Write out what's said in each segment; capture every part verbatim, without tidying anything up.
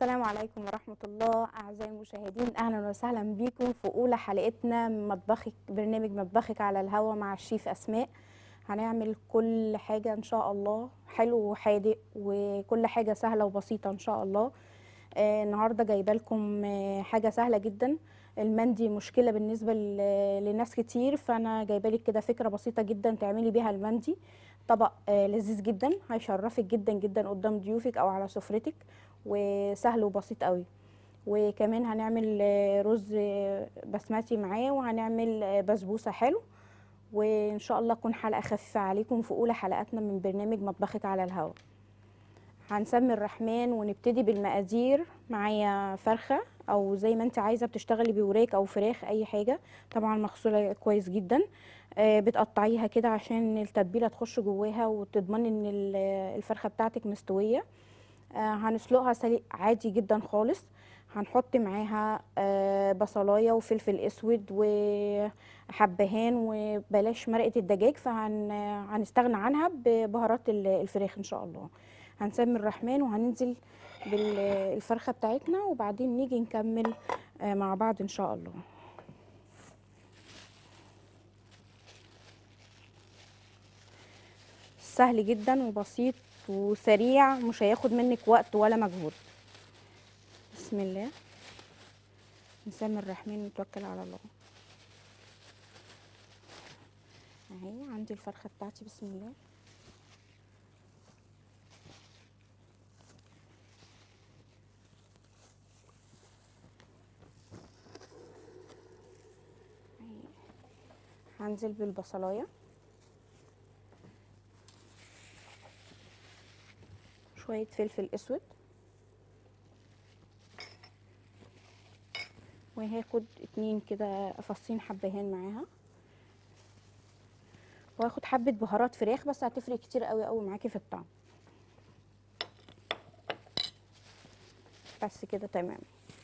السلام عليكم ورحمة الله. أعزائي المشاهدين، أهلا وسهلا بكم في أولى حلقتنا من مطبخك، برنامج مطبخك على الهوا مع الشيف أسماء. هنعمل كل حاجة إن شاء الله حلو وحادق، وكل حاجة سهلة وبسيطة إن شاء الله. آه النهاردة جايبة لكم آه حاجة سهلة جدا. المندي مشكلة بالنسبة ل- لناس كتير، فأنا جايبة لك كده فكرة بسيطة جدا تعملي بيها المندي. طبق آه لذيذ جدا، هيشرفك جدا جدا قدام ضيوفك أو على سفرتك، وسهل وبسيط قوي. وكمان هنعمل آه، رز آه، بسمتي معاه، وهنعمل آه، بسبوسه حلو. وان شاء الله تكون حلقه خفيفه عليكم في اولى حلقاتنا من برنامج مطبخك على الهواء. هنسمي الرحمن ونبتدي بالمقادير. معايا فرخه، او زي ما انت عايزه بتشتغلي بوراك او فراخ اي حاجه، طبعا مغسوله كويس جدا. آه، بتقطعيها كده عشان التتبيله تخش جواها وتضمني ان ال- الفرخه بتاعتك مستويه. آه، هنسلقها سليق عادي جدا خالص. هنحط معاها آه، بصلايه وفلفل اسود وحبهان، وبلاش مرقه الدجاج، فهنستغنى عنها ببهارات ال- الفراخ ان شاء الله. هنسمي الرحمن وهننزل بالفرخه بتاعتنا، وبعدين نيجي نكمل آه، مع بعض ان شاء الله. سهل جدا وبسيط وسريع، مش هياخد منك وقت ولا مجهود. بسم الله، نسمي الرحمن ونتوكل على الله. اهي عندي الفرخه بتاعتي، بسم الله. أهي. هنزل بالبصلايه، شويه فلفل اسود، وهاخد اتنين كده فصين حبهان معاها، وهاخد حبه بهارات فراخ بس هتفرق كتير قوي قوي معاكي في الطعم. بس كده تمام.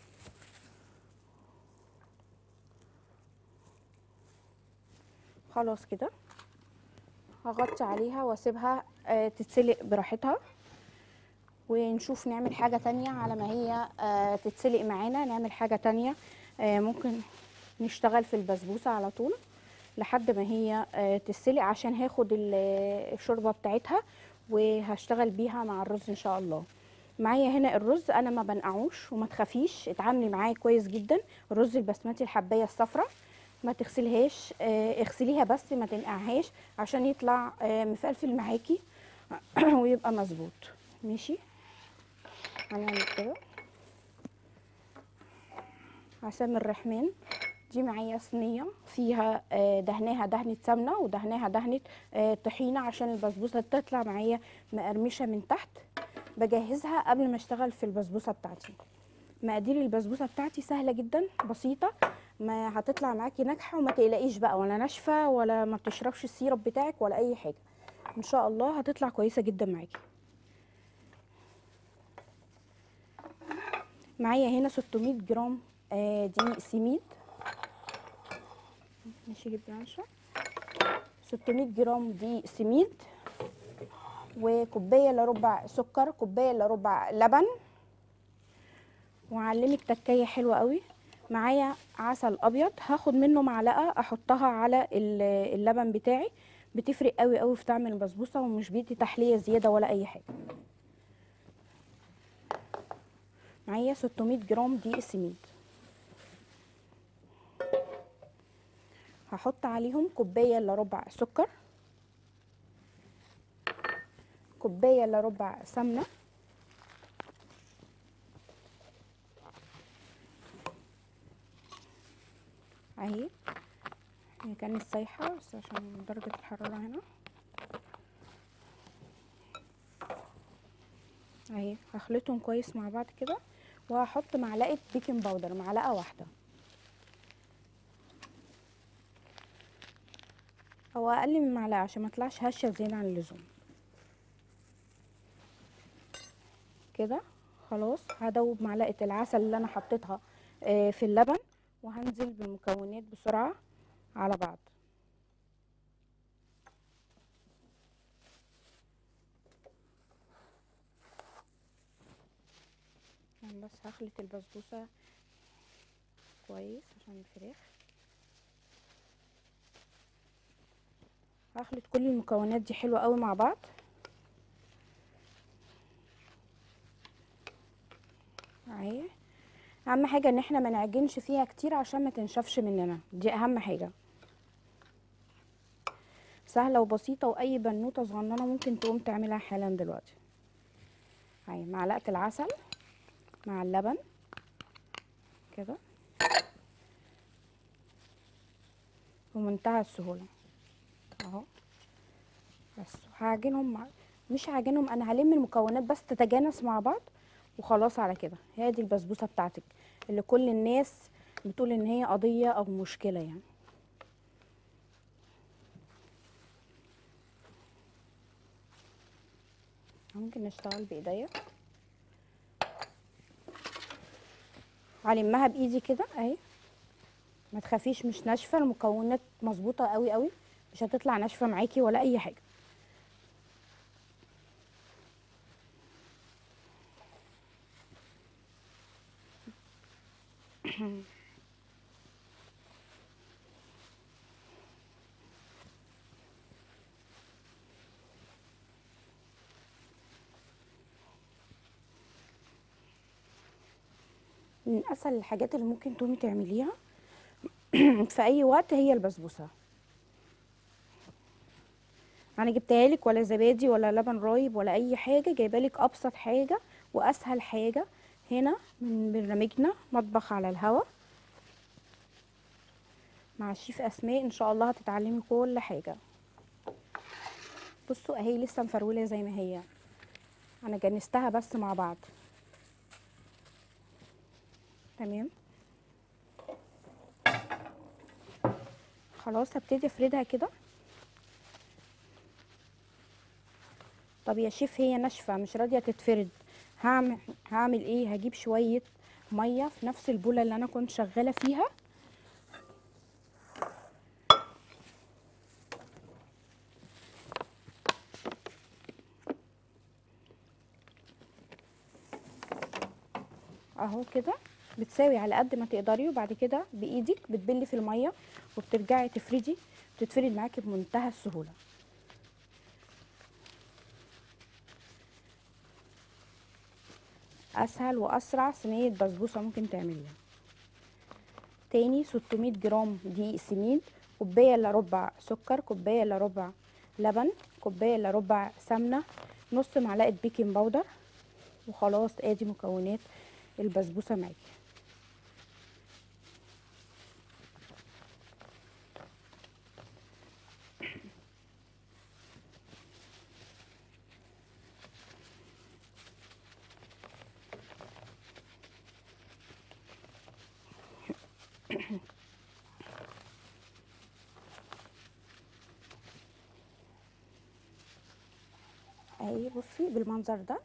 خلاص كده، هغطي عليها واسيبها آه تتسلق براحتها، ونشوف نعمل حاجة تانية على ما هي آه تتسلق معانا. نعمل حاجة تانية، آه ممكن نشتغل في البسبوسة على طول لحد ما هي آه تتسلق، عشان هاخد ال- الشوربة بتاعتها وهشتغل بيها مع الرز ان شاء الله. معايا هنا الرز، انا ما بنقعوش، وما تخافيش اتعاملي معاه كويس جدا. الرز البسمتي الحبايه الصفراء، ما تغسلهاش، آه اغسليها بس ما تنقعهاش، عشان يطلع آه مفلفل معاكي ويبقى مظبوط. ماشي، هنعمل كده. عسام الرحمن دي معايا صينيه فيها آه، دهناها دهنه سمنه، ودهناها دهنه آه، طحينه، عشان البسبوسه تطلع معايا مقرمشه من تحت. بجهزها قبل ما اشتغل في البسبوسه بتاعتي. مقادير البسبوسه بتاعتي سهله جدا بسيطه، ما هتطلع معاكي ناجحه، وما تقلقيش بقى ولا ناشفه ولا ما بتشربش السيرب بتاعك ولا اي حاجه. ان شاء الله هتطلع كويسه جدا معاكي. معايا هنا ستمية جرام آه، دقيق سميد. ماشي، جبت العنشة. ستمية جرام دقيق سميد، وكوبايه الا ربع سكر، كوبايه الا ربع لبن. وعلمك تكايه حلوه قوي. معايا عسل ابيض، هاخد منه معلقه احطها على ال- اللبن بتاعي، بتفرق قوي قوي في طعم البسبوسه، ومش بيدي تحليه زياده ولا اي حاجه. معايا ستمية جرام دقيق سميد، هحط عليهم كوبايه الا ربع سكر، كوبايه الا ربع سمنه، اهي. هي كانت سايحه بس عشان درجه الحراره هنا. اهي هخلطهم كويس مع بعض كده، وهحط معلقه بيكنج باودر، معلقه واحده او اقل من معلقه، عشان ما تطلعش هشه زياده عن اللزوم. كده خلاص، هدوب معلقه العسل اللي انا حطيتها آه، في اللبن، وهنزل بالمكونات بسرعه على بعض. يلا بس هخلط البسبوسه كويس عشان الفراخ. هخلط كل المكونات دي حلوه قوي مع بعض. اهي اهم حاجه ان احنا ما نعجنش فيها كتير عشان ما تنشفش مننا، دي اهم حاجه. سهله وبسيطه، واي بنوته صغننه ممكن تقوم تعملها حالا دلوقتي. اهي معلقه العسل مع اللبن كده بمنتهى السهوله اهو. بس هعجنهم مع... مش هعجنهم، انا هلم المكونات بس تتجانس مع بعض وخلاص. على كده هي دي البسبوسه بتاعتك اللي كل الناس بتقول ان هي قضيه او مشكله يعني. ممكن نشتغل بايديا، هلمها بايدي كده اهي. ما تخافيش مش ناشفه، المكونات مظبوطه قوي قوي، مش هتطلع ناشفه معاكي ولا اي حاجه. من اسهل الحاجات اللي ممكن تقومي تعمليها في اي وقت هي البسبوسه. انا جبتها لك ولا زبادي ولا لبن رايب ولا اي حاجه، جايبه لك ابسط حاجه واسهل حاجه هنا من برنامجنا مطبخ على الهوا مع الشيف اسماء. ان شاء الله هتتعلمي كل حاجه. بصوا اهي لسه مفروله زي ما هي، انا جنستها بس مع بعض. تمام خلاص هبتدي افردها كده. طب يا شيف هي ناشفه مش راضيه تتفرد، هعمل هعمل ايه؟ هجيب شويه ميه في نفس البوله اللي انا كنت شغاله فيها، اهو كده بتساوي على قد ما تقدري. وبعد كده بايدك بتبلي في الميه وبترجعي تفردي، بتتفرد معاكي بمنتهى السهوله. اسهل واسرع صينيه بسبوسه ممكن تعمليها. تاني ستمية جرام دقيق سميد، كوبايه الا ربع سكر، كوبايه الا ربع لبن، كوبايه الا ربع سمنه، نص معلقه بيكنج باودر. وخلاص ادي مكونات البسبوسه معاكي. اهي بصي بالمنظر ده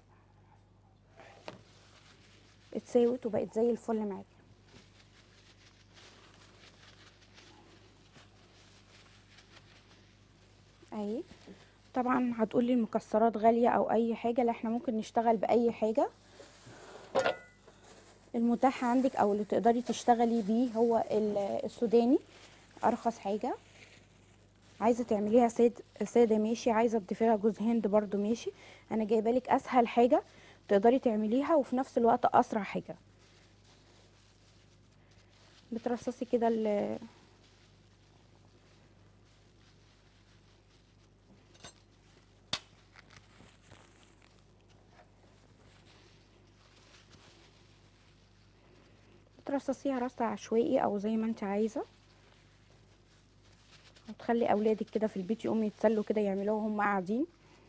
اتساوت وبقت زي الفل معاكي. اهي طبعا هتقولي المكسرات غاليه او اي حاجه، لا احنا ممكن نشتغل باي حاجه المتاح عندك او اللي تقدري تشتغلي بيه. هو السوداني ارخص حاجه. عايزه تعمليها ساد ساده ماشي، عايزه تضيفيها جوز هند برضو ماشي. انا جايبه لك اسهل حاجه تقدري تعمليها وفي نفس الوقت اسرع حاجه. بترصصي كده ال بترصصيها رص عشوائي او زي ما انت عايزه، وتخلي اولادك كده في البيت يقوموا يتسلوا كده يعملوها وهم قاعدين.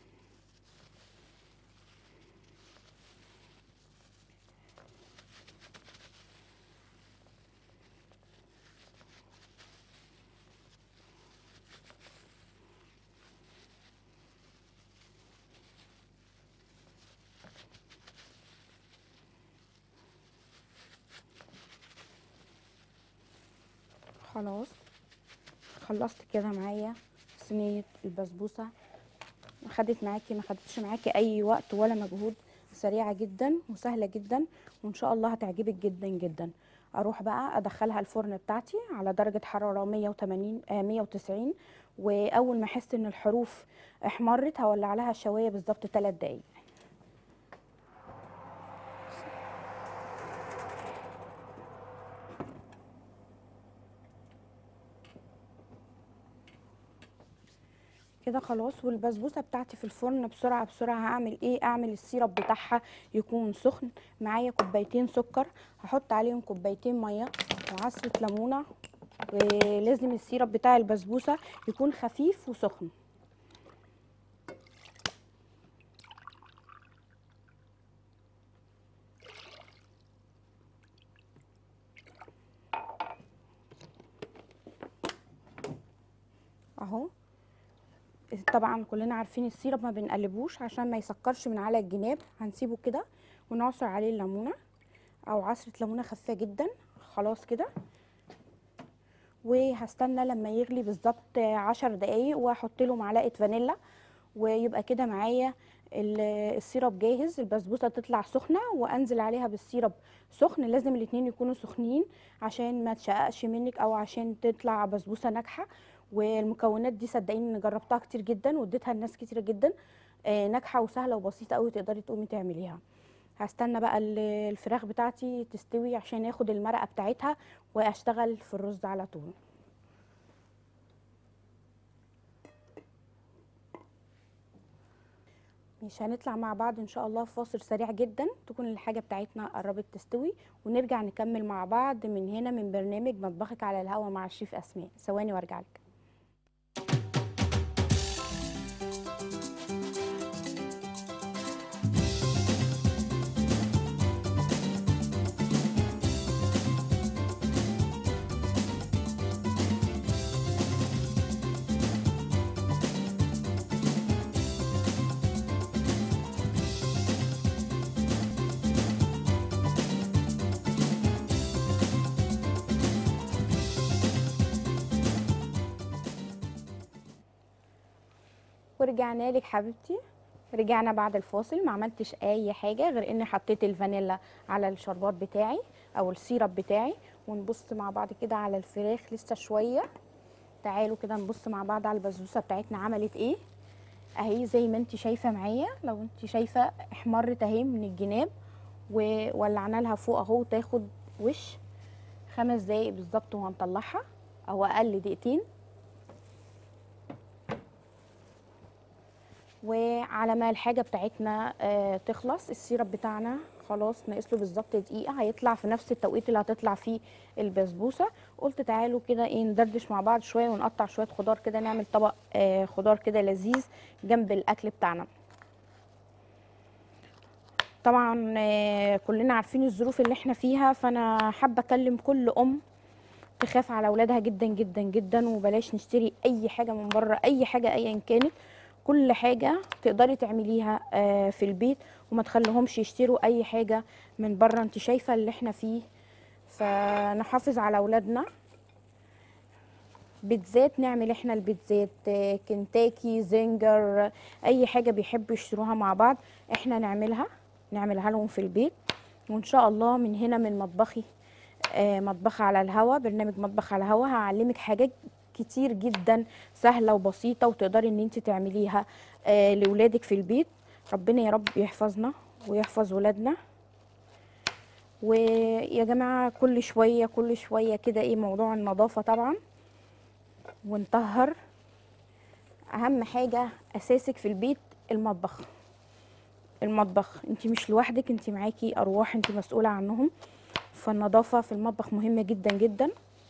خلاص خلصت كده معايا صينيه البسبوسه. خدت معاكي ما خدتش معاكي اي وقت ولا مجهود، سريعه جدا وسهله جدا، وان شاء الله هتعجبك جدا جدا. اروح بقى ادخلها الفرن بتاعتي على درجه حراره مية وتمانين آه مية وتسعين، واول ما احس ان الحروف احمرت هولع لها الشوايه بالظبط ثلاث دقايق. كده خلاص. والبسبوسه بتاعتي في الفرن بسرعه بسرعه هعمل ايه؟ اعمل السيرب بتاعها يكون سخن. معايا كوبايتين سكر، هحط عليهم كوبايتين ميه وعصره ليمونه، ولازم السيرب بتاع البسبوسه يكون خفيف وسخن. اهو. طبعا كلنا عارفين السيرب ما بنقلبوش عشان ما يسكرش من على الجناب، هنسيبه كده ونعصر عليه الليمونه او عصره ليمونه خفيفه جدا. خلاص كده. وهستنى لما يغلي بالظبط عشر دقايق واحط له معلقه فانيلا، ويبقى كده معايا السيرب جاهز. البسبوسه تطلع سخنه وانزل عليها بالسيرب سخن، لازم الاتنين يكونوا سخنين عشان ما تشققش منك او عشان تطلع بسبوسه ناجحه. والمكونات دي صدقيني اني جربتها كتير جدا واديتها لناس كتيره جدا، آه ناجحه وسهله وبسيطه قوي، تقدري تقومي تعمليها. هستنى بقى الفراخ بتاعتي تستوي عشان اخد المرقه بتاعتها واشتغل في الرز على طول. مش هنطلع مع بعض ان شاء الله في فاصل سريع جدا تكون الحاجه بتاعتنا قربت تستوي، ونرجع نكمل مع بعض من هنا من برنامج مطبخك على الهوا مع الشيف اسماء. ثواني وارجع لك. ورجعنا لك حبيبتي. رجعنا بعد الفاصل، ما عملتش اي حاجه غير اني حطيت الفانيلا على الشربات بتاعي او السيرب بتاعي. ونبص مع بعض كده على الفراخ لسه شويه. تعالوا كده نبص مع بعض على البسبوسه بتاعتنا عملت ايه. اهي زي ما انت شايفه معايا، لو انت شايفه احمرت اهي من الجناب، وولعنا لها فوق اهو تاخد وش خمس دقايق بالظبط وهنطلعها او اقل دقيقتين. وعلى ما الحاجه بتاعتنا آه تخلص، السيرب بتاعنا خلاص ناقص له بالظبط دقيقه، هيطلع في نفس التوقيت اللي هتطلع فيه البسبوسه. قلت تعالوا كده ايه ندردش مع بعض شويه ونقطع شويه خضار كده، نعمل طبق آه خضار كده لذيذ جنب الاكل بتاعنا. طبعا آه كلنا عارفين الظروف اللي احنا فيها، فانا حابه اكلم كل ام تخاف على اولادها جدا جدا جدا، وبلاش نشتري اي حاجه من بره، اي حاجه ايا كانت. كل حاجه تقدري تعمليها آه في البيت، وما تخليهمش يشتروا اي حاجه من بره. انت شايفه اللي احنا فيه، فنحافظ على اولادنا. بيتزات نعمل احنا البيتزات آه كنتاكي زنجر، اي حاجه بيحبوا يشتروها مع بعض احنا نعملها نعملها لهم في البيت. وان شاء الله من هنا من مطبخي آه مطبخ على الهوا، برنامج مطبخ على الهوا، هعلمك حاجات كتير جدا سهله وبسيطه وتقدري ان انت تعمليها آه لاولادك في البيت. ربنا يا رب يحفظنا ويحفظ ولادنا. ويا جماعه كل شويه كل شويه كده ايه موضوع النظافه طبعا، ونطهر. اهم حاجه اساسك في البيت المطبخ. المطبخ انت مش لوحدك، انت معاكي ارواح انت مسؤوله عنهم، فالنظافه في المطبخ مهمه جدا جدا.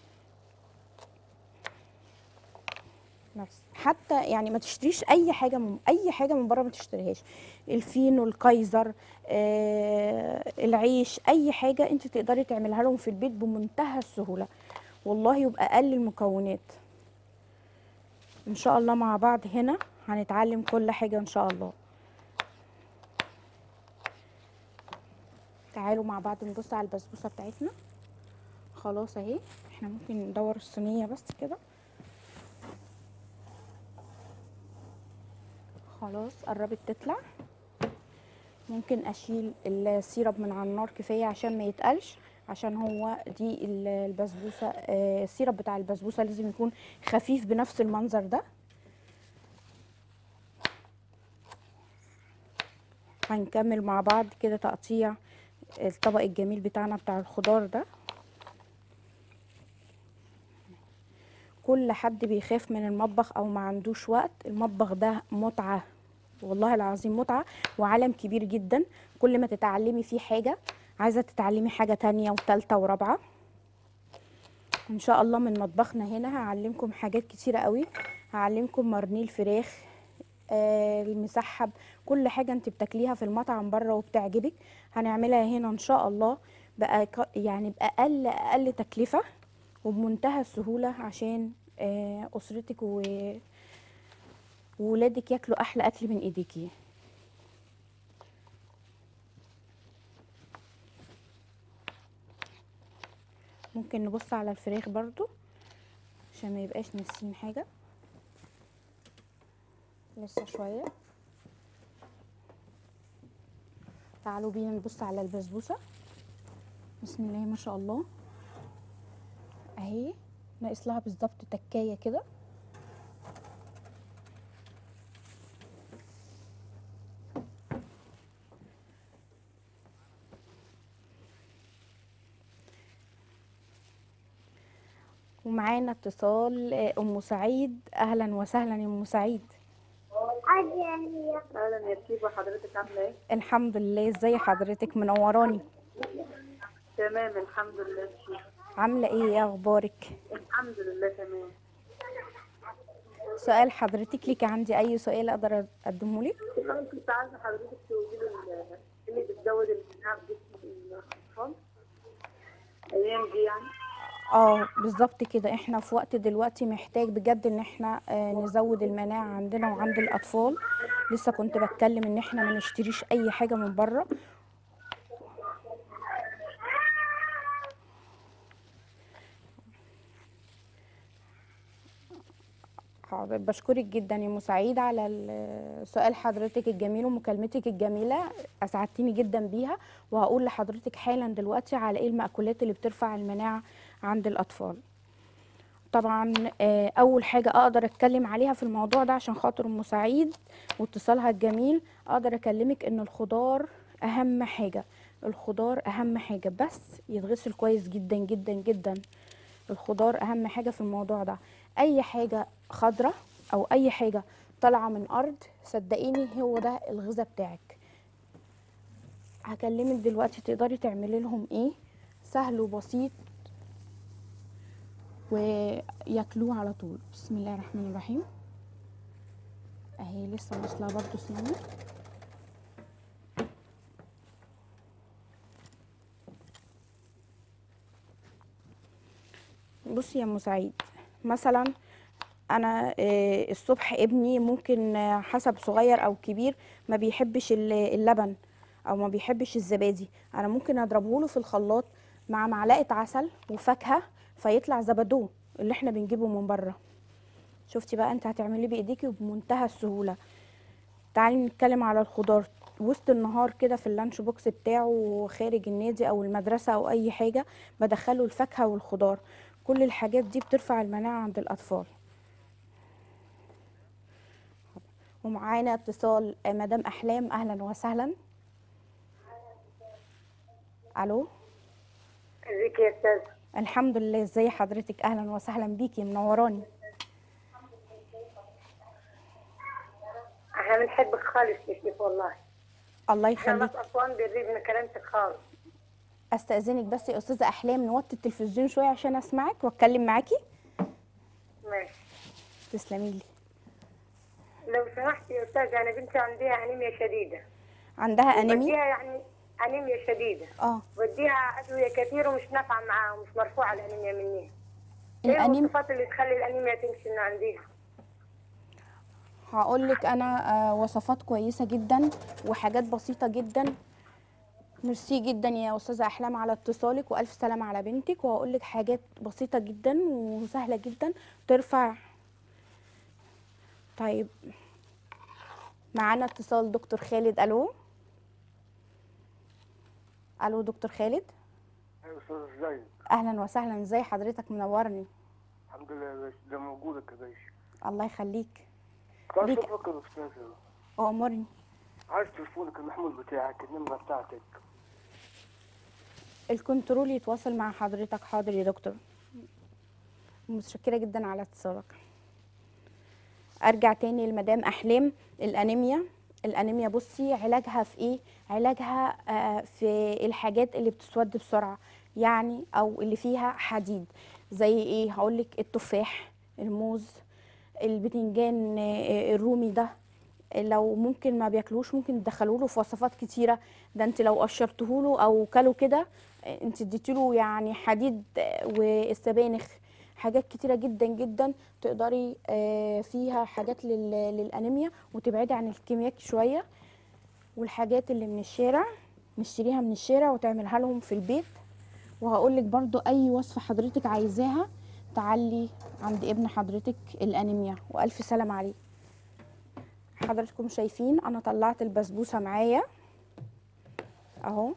نفس حتى يعني ما تشتريش اي حاجه من اي حاجه من بره، ما تشتريهاش. الفينو الكايزر آه العيش، اي حاجه انت تقدري تعملها لهم في البيت بمنتهى السهوله والله، وباقل المكونات. ان شاء الله مع بعض هنا هنتعلم كل حاجه ان شاء الله. تعالوا مع بعض نبص على البسبوسه بتاعتنا. خلاص اهي. احنا ممكن ندور الصينيه بس كده. خلاص قربت تطلع. ممكن اشيل السيرب من على النار كفايه عشان ما يتقلش، عشان هو دي ال- البسبوسه، آه، السيرب بتاع البسبوسه لازم يكون خفيف بنفس المنظر ده. هنكمل مع بعض كده تقطيع الطبق الجميل بتاعنا بتاع الخضار ده. كل حد بيخاف من المطبخ او ما عندوش وقت، المطبخ ده متعة، والله العظيم متعة وعالم كبير جدا. كل ما تتعلمي فيه حاجة عايزة تتعلمي حاجة تانية وتالتة ورابعة. ان شاء الله من مطبخنا هنا هعلمكم حاجات كتيرة قوي. هعلمكم مرنيه الفراخ، آه المسحب، كل حاجة انت بتاكليها في المطعم بره وبتعجبك هنعملها هنا ان شاء الله، بقى ك- يعني بأقل أقل تكلفة وبمنتهى السهولة، عشان آه أسرتك و- وولادك ياكلوا أحلى أكل من إيديكي. ممكن نبص على الفراخ برضو عشان ما يبقاش ناسيين حاجة. لسه شوية. تعالوا بينا نبص على البسبوسة. بسم الله ما شاء الله، اهي ناقص لها بالظبط تكاية كده. ومعانا اتصال، آه، ام سعيد. اهلا وسهلا يا ام سعيد. اهلا يا شيبه، حضرتك عامله ايه؟ الحمد لله، ازي حضرتك؟ منوراني. تمام الحمد لله يا شيبه. عامله ايه؟ ايه اخبارك؟ الحمد لله تمام. سؤال حضرتك ليكي عندي، اي سؤال اقدر اقدمه لك؟ انا كنت عايزه حضرتك تقولي لي ال- اللي بتزود المناعه في جسم الاطفال الايام دي يعني. اه بالظبط كده، احنا في وقت دلوقتي محتاج بجد ان احنا آه نزود المناعه عندنا وعند الاطفال. لسه كنت بتكلم ان احنا ما نشتريش اي حاجه من بره. حاضر، بشكرك جدا يا مساعد على ال- سؤال حضرتك الجميل ومكالمتك الجميلة، أسعدتيني جدا بيها. وهقول لحضرتك حالا دلوقتي على إيه المأكولات اللي بترفع المناعة عند الأطفال. طبعا آه، أول حاجة أقدر أتكلم عليها في الموضوع ده عشان خاطر أم سعيد واتصالها الجميل، أقدر أكلمك إن الخضار أهم حاجة. الخضار أهم حاجة، بس يتغسل كويس جدا جدا جدا. الخضار اهم حاجه في الموضوع ده. اي حاجه خضره او اي حاجه طالعه من ارض، صدقيني هو ده الغذاء بتاعك. هكلمك دلوقتي تقدري تعملي لهم ايه، سهل وبسيط وياكلوه على طول. بسم الله الرحمن الرحيم. اهي لسه واصله برضو سنه. بصي يا ام سعيد، مثلا انا آه، الصبح ابني ممكن آه، حسب صغير او كبير ما بيحبش ال- اللبن او ما بيحبش الزبادي، انا ممكن اضربه له في الخلاط مع معلقه عسل وفاكهه فيطلع زبادو اللي احنا بنجيبه من بره. شفتي بقى؟ انت هتعمليه بايديكي وبمنتهى السهوله. تعالي نتكلم على الخضار. وسط النهار كده في اللانش بوكس بتاعه خارج النادي او المدرسه او اي حاجه، بدخله الفاكهه والخضار. كل الحاجات دي بترفع المناعه عند الاطفال. ومعانا اتصال، آه، مدام احلام. اهلا وسهلا. الو. ازيك يا استاذ؟ الحمد لله، ازي حضرتك؟ اهلا وسهلا بيكي، منوراني. احنا بنحبك خالص يا شيخ والله. الله احنا ناس يخليك. اسوان بنريد من كلامتك خالص. استاذنك بس يا استاذه احلام نوطي التلفزيون شويه عشان اسمعك واتكلم معاكي. ماشي. تسلمي لي. لو سمحت يا استاذ، انا بنتي عندها انيميا شديده عندها انيميا؟ وبديها يعني انيميا شديده. اه. بديها ادويه كثير ومش نافعه معاها ومش مرفوعه الانيميا مني. ايه الانيم الوصفات اللي تخلي الانيميا تمشي من عنديها؟ هقول لك انا آه، وصفات كويسه جدا وحاجات بسيطه جدا. ميرسي جدا يا استاذه احلام على اتصالك، والف سلامه على بنتك. وهقول لك حاجات بسيطه جدا وسهله جدا ترفع. طيب معانا اتصال دكتور خالد. الو. الو دكتور خالد. ايوه استاذ، ازيك؟ اهلا وسهلا، ازي حضرتك؟ منورني. الحمد لله يا باشا، ده موجودك يا باشا. الله يخليك. كنت عايز ليك اشوفك يا استاذ. امرني. عايز تليفونك المحمول بتاعك، النمره بتاعتك. الكنترول يتواصل مع حضرتك. حاضر يا دكتور، متشكره جدا على اتصالك. ارجع تاني لمدام احلام. الانيميا الانيميا بصي علاجها في ايه؟ علاجها آه، في الحاجات اللي بتسود بسرعه، يعني او اللي فيها حديد. زي ايه؟ هقولك التفاح، الموز، البتنجان آه، الرومي ده. لو ممكن ما بياكلوش ممكن تدخلوا له في وصفات كتيره. ده انت لو قشرته له او كله كده آه، انت اديتي له يعني حديد آه، والسبانخ. حاجات كتيره جدا جدا تقدري آه، فيها حاجات لل- للانيميا، وتبعدي عن الكيمياء شويه. والحاجات اللي من الشارع نشتريها من الشارع وتعملها لهم في البيت. وهقولك برضو اي وصفه حضرتك عايزاها تعلي عند ابن حضرتك الانيميا، والف سلام عليه. حضراتكم شايفين انا طلعت البسبوسه معايا اهو،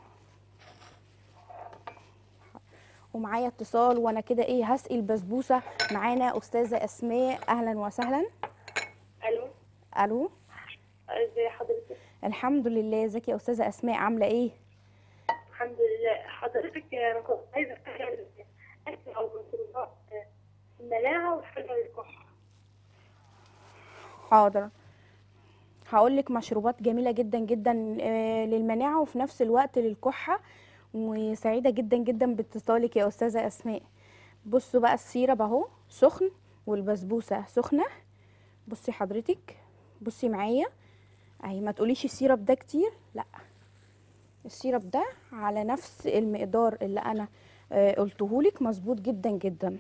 ومعايا اتصال وانا كده ايه هسقي البسبوسه. معانا استاذه اسماء، اهلا وسهلا. الو. الو. ازي حضرتك؟ الحمد لله. ازيك يا استاذه اسماء؟ عامله ايه؟ الحمد لله. حضرتك انا كنت عايزه اسال اكل او مشروبات المناعه والحاجه للكحه. حاضر، هقول لك مشروبات جميله جدا جدا آه، للمناعه وفي نفس الوقت للكحه. وسعيده جدا جدا باتصالك يا استاذه اسماء. بصوا بقى، السيرب اهو سخن والبسبوسه سخنه. بصي حضرتك، بصي معايا اهي. ما تقوليش السيرب ده كتير، لا، السيرب ده على نفس المقدار اللي انا آه، قلتهولك، مظبوط جدا جدا.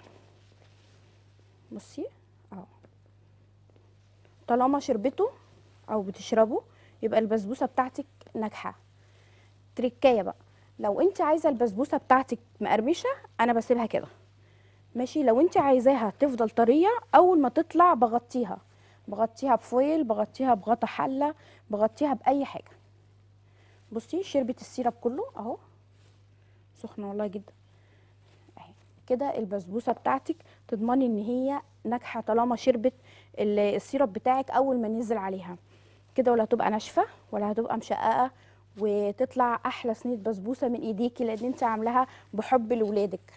بصي اهو، طالما شربته او بتشربه يبقى البسبوسه بتاعتك ناجحه. تركايه بقى، لو انت عايزه البسبوسه بتاعتك مقرمشه انا بسيبها كده ماشي. لو انت عايزاها تفضل طريه، اول ما تطلع بغطيها، بغطيها بفويل، بغطيها بغطا حله، بغطيها باي حاجه. بصي شربت السيرب كله اهو، سخنه والله جدا اهي. كده البسبوسه بتاعتك تضمني ان هي ناجحه طالما شربت ال- السيرب بتاعك اول ما نزل عليها كده، ولا هتبقى ناشفه ولا هتبقى مشققه، وتطلع احلى صينيه بسبوسه من ايديكي لان انت عاملاها بحب لولادك.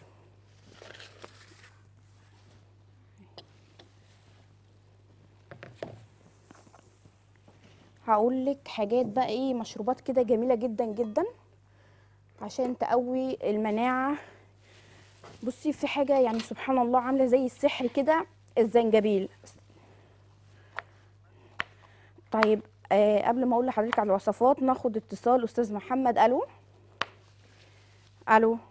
هقول لك حاجات بقى ايه، مشروبات كده جميله جدا جدا عشان تقوي المناعه. بصي في حاجه يعني سبحان الله عامله زي السحر كده، الزنجبيل. طيب آه قبل ما اقول لحضرتك على الوصفات ناخد اتصال. استاذ محمد، الو. الو.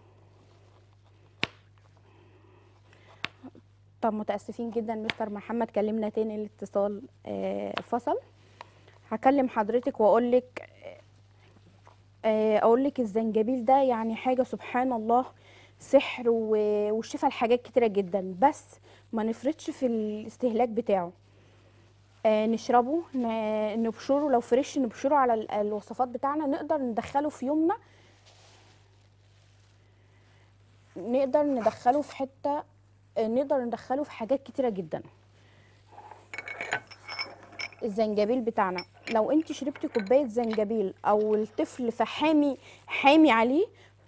طب متاسفين جدا مستر محمد، كلمنا تاني الاتصال آه فصل. هكلم حضرتك واقول لك آه اقول لك الزنجبيل ده يعني حاجه سبحان الله، سحر و- والشفاء لحاجات كتيره جدا، بس ما نفرطش في الاستهلاك بتاعه. آه نشربه، ن- نبشره لو فريش، نبشره على ال- الوصفات بتاعنا، نقدر ندخله في يومنا، نقدر ندخله في حته آه، نقدر ندخله في حاجات كتيره جدا. الزنجبيل بتاعنا لو انت شربتي كوبايه زنجبيل او الطفل فحامي حامي عليه،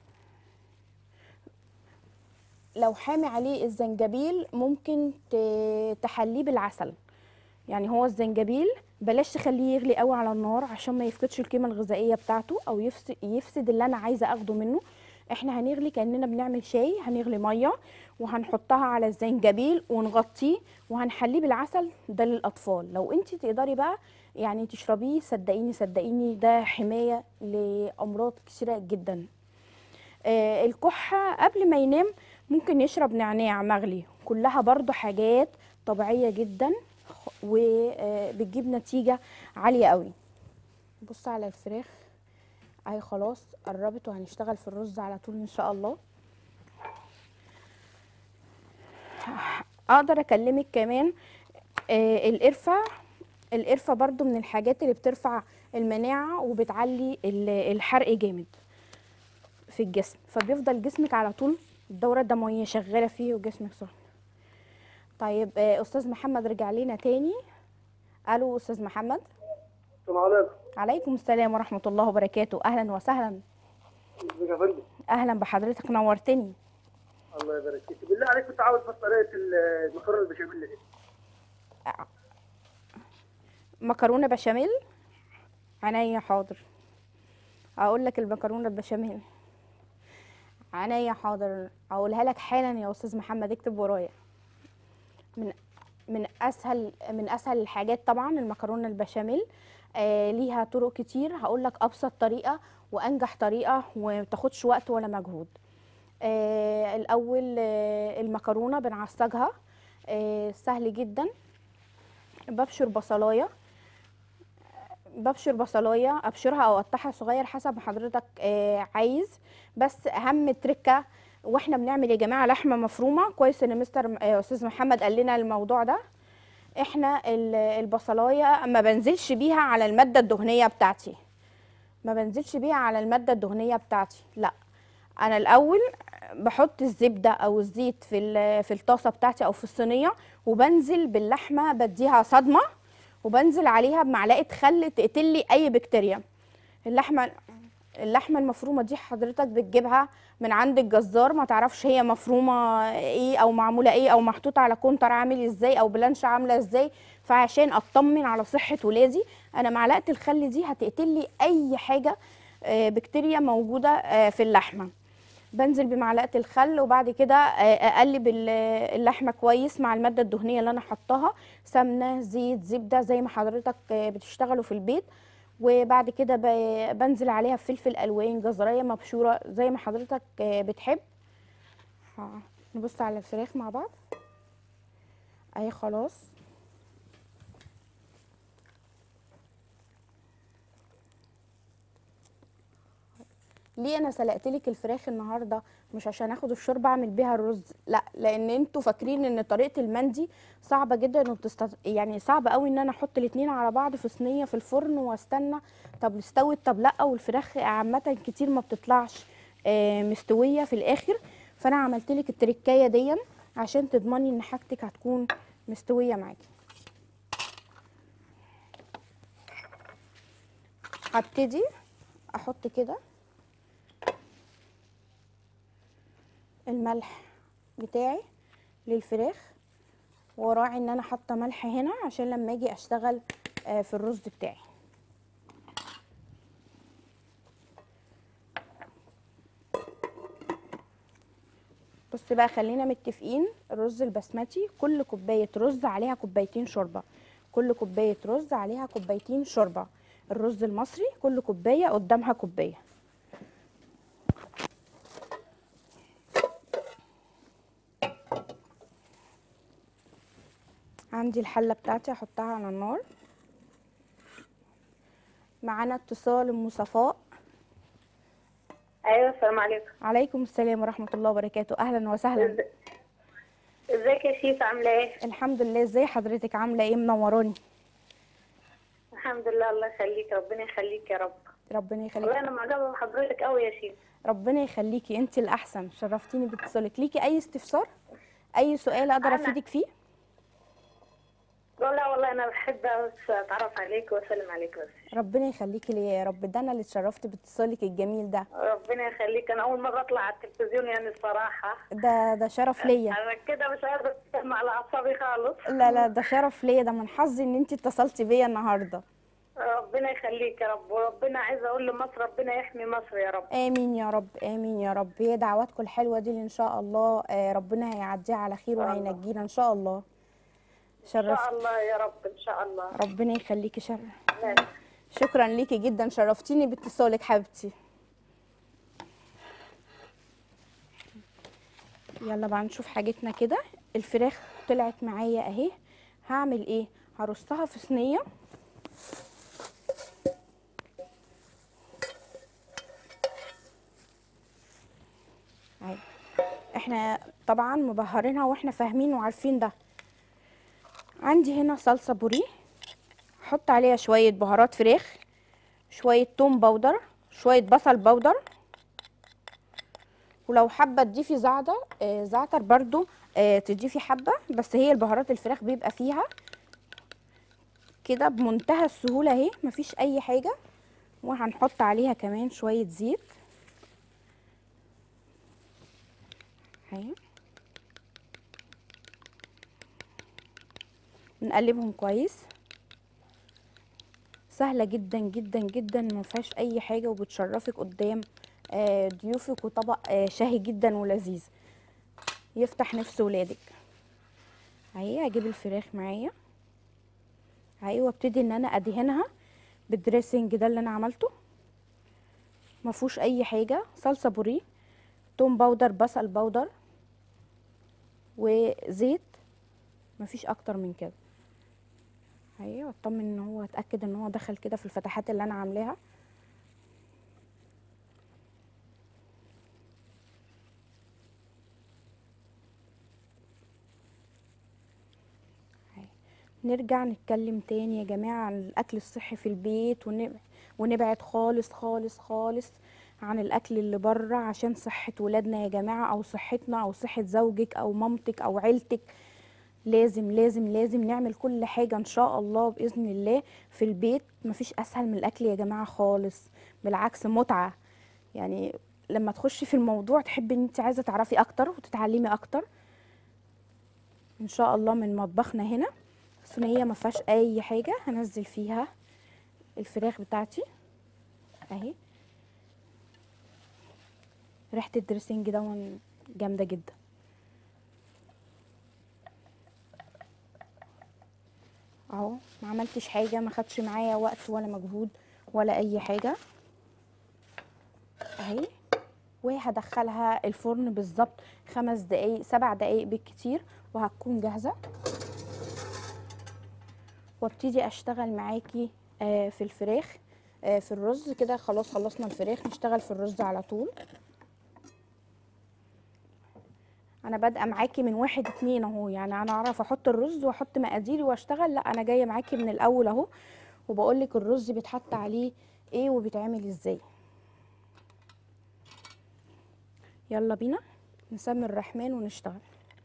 لو حامي عليه الزنجبيل ممكن ت- تحليه بالعسل. يعني هو الزنجبيل بلاش تخليه يغلي قوي على النار عشان ما يفقدش القيمه الغذائيه بتاعته او يفسد يفسد اللي انا عايزه اخده منه. احنا هنغلي كاننا بنعمل شاي، هنغلي ميه وهنحطها على الزنجبيل ونغطيه وهنحليه بالعسل. ده للاطفال. لو انت تقدري بقى يعني تشربيه، صدقيني صدقيني ده حمايه لامراض كثيره جدا. آه الكحه قبل ما ينام ممكن يشرب نعناع مغلي، كلها برضو حاجات طبيعيه جدا وبتجيب نتيجه عاليه قوي. بص على الفراخ اهي خلاص قربت، وهنشتغل في الرز على طول ان شاء الله. اقدر اكلمك كمان آه القرفه. القرفه برضو من الحاجات اللي بترفع المناعه وبتعلي ال- الحرق جامد. في الجسم، فبيفضل جسمك على طول الدوره الدمويه شغاله فيه وجسمك سخن. طيب آه، استاذ محمد رجع لنا تاني. الو استاذ محمد. السلام عليكم. عليكم السلام ورحمه الله وبركاته، اهلا وسهلا. ازيك يا فندم؟ اهلا بحضرتك، نورتني. الله يبارك فيك. بالله عليك كنت عاوز بس طريقه المكرونه البشاميل دي. مكرونه بشاميل، عينيا حاضر. اقول لك المكرونه البشاميل، عينيا حاضر، اقولها لك حالا يا استاذ محمد، اكتب ورايا. من من اسهل من اسهل الحاجات طبعا المكرونه البشاميل. آه ليها طرق كتير، هقول لك ابسط طريقه وانجح طريقه وما تاخدش وقت ولا مجهود. آه الاول آه المكرونه بنعصجها، آه سهل جدا. ببشر بصلايه، ببشر بصلايه ابشرها او اقطعها صغير حسب ما حضرتك آه عايز. بس اهم تركه واحنا بنعمل يا جماعه لحمه مفرومه، كويس ان مستر آه استاذ محمد قال لنا الموضوع ده. احنا البصلايه ما بنزلش بيها على الماده الدهنيه بتاعتي، ما بنزلش بيها على الماده الدهنيه بتاعتي، لا. انا الاول بحط الزبده او الزيت في في الطاسه بتاعتي او في الصينيه، وبنزل باللحمه بديها صدمه، وبنزل عليها بمعلقه خل تقتل لي اي بكتيريا. اللحمه اللحمه المفرومه دي حضرتك بتجيبها من عند الجزار، ما تعرفش هي مفرومه ايه او معموله ايه او محطوطه على كونتر عامل ازاي او بلانش عامله ازاي. فعشان اطمن على صحه ولادي، انا معلقه الخل دي هتقتل لي اي حاجه بكتيريا موجوده في اللحمه. بنزل بمعلقه الخل، وبعد كده اقلب اللحمه كويس مع الماده الدهنيه اللي انا حطاها، سمنه زيت زبده زي ما حضرتك بتشتغلوا في البيت. وبعد كده بنزل عليها بفلفل الوان، جزريه مبشوره زي ما حضرتك بتحب. نبص على الفراخ مع بعض اهي خلاص. ليه انا سلقت لك الفراخ النهارده؟ مش عشان اخد الشوربه اعمل بيها الرز، لا، لان انتوا فاكرين ان طريقه المندي صعبه جدا وبتست... يعني صعب قوي ان انا احط الاثنين على بعض في صينيه في الفرن واستنى طب استوت طب لا، والفراخ عامه كتير ما بتطلعش آه مستويه في الاخر. فانا عملت لك التركايه دي عشان تضمني ان حاجتك هتكون مستويه معاكي. هبتدي احط كده الملح بتاعي للفراخ، وراعي ان انا حاطه ملح هنا عشان لما اجي اشتغل في الرز بتاعي. بص بقى، خلينا متفقين، الرز البسمتي كل كوبايه رز عليها كوبايتين شوربه، كل كوبايه رز عليها كوبايتين شوربه. الرز المصري كل كوبايه قدامها كوبايه. عندي الحله بتاعتي احطها على النار. معانا اتصال ام صفاء. ايوه السلام عليكم. عليكم السلام ورحمه الله وبركاته، اهلا وسهلا. ازيك يا شيف، عامله ايه؟ الحمد لله، ازي حضرتك عامله ايه؟ منوراني. الحمد لله، الله يخليك، ربنا يخليك يا رب. ربنا يخليك. والله انا معجبه بحضرتك قوي يا شيف. ربنا يخليكي، انت الاحسن، شرفتيني باتصالك. ليكي اي استفسار، اي سؤال اقدر افيدك فيه؟ لا والله انا بحب بس اتعرف عليك واسلم عليك بس. ربنا يخليكي ليا يا رب، ده انا اللي اتشرفت باتصالك الجميل ده. ربنا يخليك، انا اول مره اطلع على التلفزيون يعني الصراحه. ده ده شرف ليا. انا كده مش قادره اسمع على اعصابي خالص. لا لا، ده شرف ليا، ده من حظي ان انت اتصلتي بيا النهارده. ربنا يخليك يا رب، وربنا عايزه اقول لمصر ربنا يحمي مصر يا رب. امين يا رب، امين يا رب. هي دعواتكم الحلوه دي اللي ان شاء الله ربنا هيعديها على خير وهينجينا ان شاء الله. شرفت. ان شاء الله يا رب، ان شاء الله. ربنا يخليكي. شر شكرا ليكي جدا، شرفتيني باتصالك حبيبتي. يلا بقى نشوف حاجتنا كده. الفراخ طلعت معايا اهي. هعمل ايه؟ هرصها في صينيه. اهي احنا طبعا مبهرينها واحنا فاهمين وعارفين ده. عندي هنا صلصه بوريه، احط عليها شويه بهارات فراخ، شويه توم باودر، شويه بصل باودر، ولو حابه تضيفي زعتر آه زعتر برضو آه تضيفي حبه، بس هي البهارات الفراخ بيبقى فيها كده بمنتهى السهوله اهي، مفيش اي حاجه. وهنحط عليها كمان شويه زيت اهي، نقلبهم كويس. سهله جدا جدا جدا، ما فيهاش اي حاجه، وبتشرفك قدام آه ضيوفك، وطبق آه شهي جدا ولذيذ يفتح نفس ولادك. اهي هجيب الفراخ معايا اهي، وابتدي ان انا ادهنها بالدريسنج ده اللي انا عملته. ما فيهوش اي حاجه، صلصه بوريه، توم باودر، بصل باودر، وزيت، ما فيش اكتر من كده. اهي واطمن ان هو اتاكد ان هو دخل كده في الفتحات اللي انا عاملاها. نرجع نتكلم تاني يا جماعة عن الأكل الصحي في البيت، ونبعد, ونبعد خالص خالص خالص عن الأكل اللي بره، عشان صحة ولادنا يا جماعة، أو صحتنا، أو صحة زوجك أو مامتك أو عيلتك. لازم لازم لازم نعمل كل حاجة إن شاء الله بإذن الله في البيت. مفيش أسهل من الأكل يا جماعة خالص، بالعكس متعة. يعني لما تخشي في الموضوع تحبي إن انت عايزة تعرفي أكتر وتتعلمي أكتر إن شاء الله. من مطبخنا هنا صينيه ما فيهاش اي حاجه، هنزل فيها الفراخ بتاعتي اهي. ريحه الدريسنج ده جامده جدا اهو، ما عملتش حاجه، ما خدش معايا وقت ولا مجهود ولا اي حاجه اهي. وهدخلها الفرن بالظبط خمس دقايق سبع دقايق بالكتير، وهتكون جاهزه. وابتدي اشتغل معاكي آه في الفراخ آه في الرز. كده خلاص خلصنا الفراخ، نشتغل في الرز على طول. انا بادئه معاكي من واحد اتنين اهو، يعني انا اعرف احط الرز واحط مقاديري واشتغل. لا انا جايه معاكي من الاول اهو، وبقولك الرز بيتحط عليه ايه وبيتعمل ازاي. يلا بينا نسمي الرحمن ونشتغل.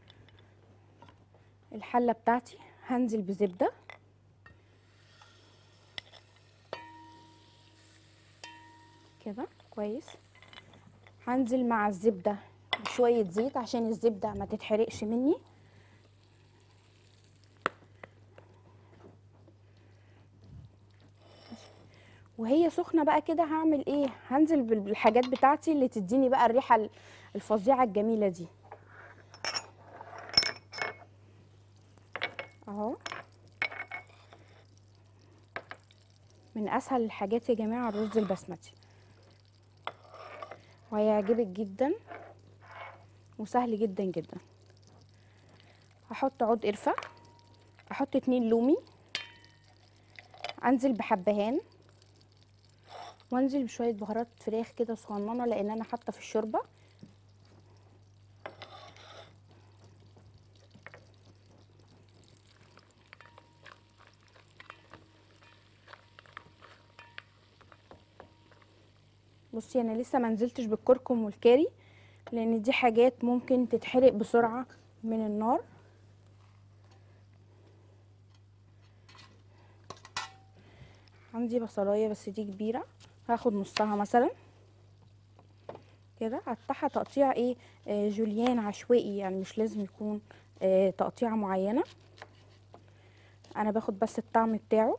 الحله بتاعتي هنزل بزبده كده كويس. هنزل مع الزبده بشويه زيت عشان الزبده ما تتحرقش مني. وهي سخنه بقى كده هعمل ايه؟ هنزل بالحاجات بتاعتي اللي تديني بقى الريحه الفظيعه الجميله دي اهو. من اسهل الحاجات يا جماعه الرز البسمتي، وهيعجبك جدا وسهل جدا جدا. هحط عود قرفه، احط اتنين لومي، انزل بحبهان، وانزل بشويه بهارات فراخ كده صغننه لان انا حاطه في الشوربه. بصي انا لسه ما نزلتش بالكركم والكاري لان دي حاجات ممكن تتحرق بسرعه من النار. عندي بصلايه بس دي كبيره، هاخد نصها مثلا كده. هقطعها تقطيع ايه آه جوليان عشوائي، يعني مش لازم يكون آه تقطيعه معينه، انا باخد بس الطعم بتاعه.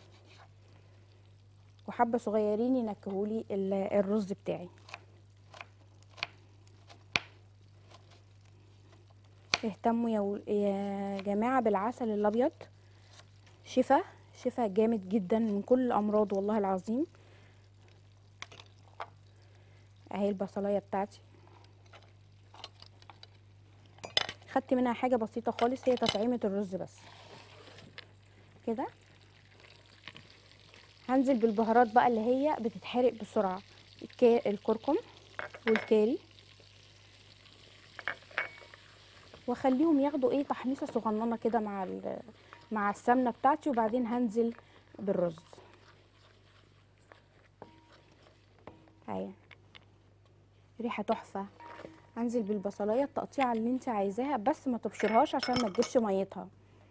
وحبه صغيرين ينكهولي الرز بتاعي. اهتموا يا, يا جماعه بالعسل الابيض، شفا شفا جامد جدا من كل الامراض والله العظيم. اهي البصلايه بتاعتي خدت منها حاجه بسيطه خالص، هي تطعيمه الرز بس كده. هنزل بالبهارات بقى اللي هي بتتحرق بسرعه، الكركم والكاري، واخليهم ياخدوا ايه تحميصه صغننه كده مع مع السمنه بتاعتي. وبعدين هنزل بالرز اهي. ريحه تحفه. هنزل بالبصلايه التقطيعه اللي انت عايزاها، بس ما تبشرهاش عشان ما تجيبش ميتها.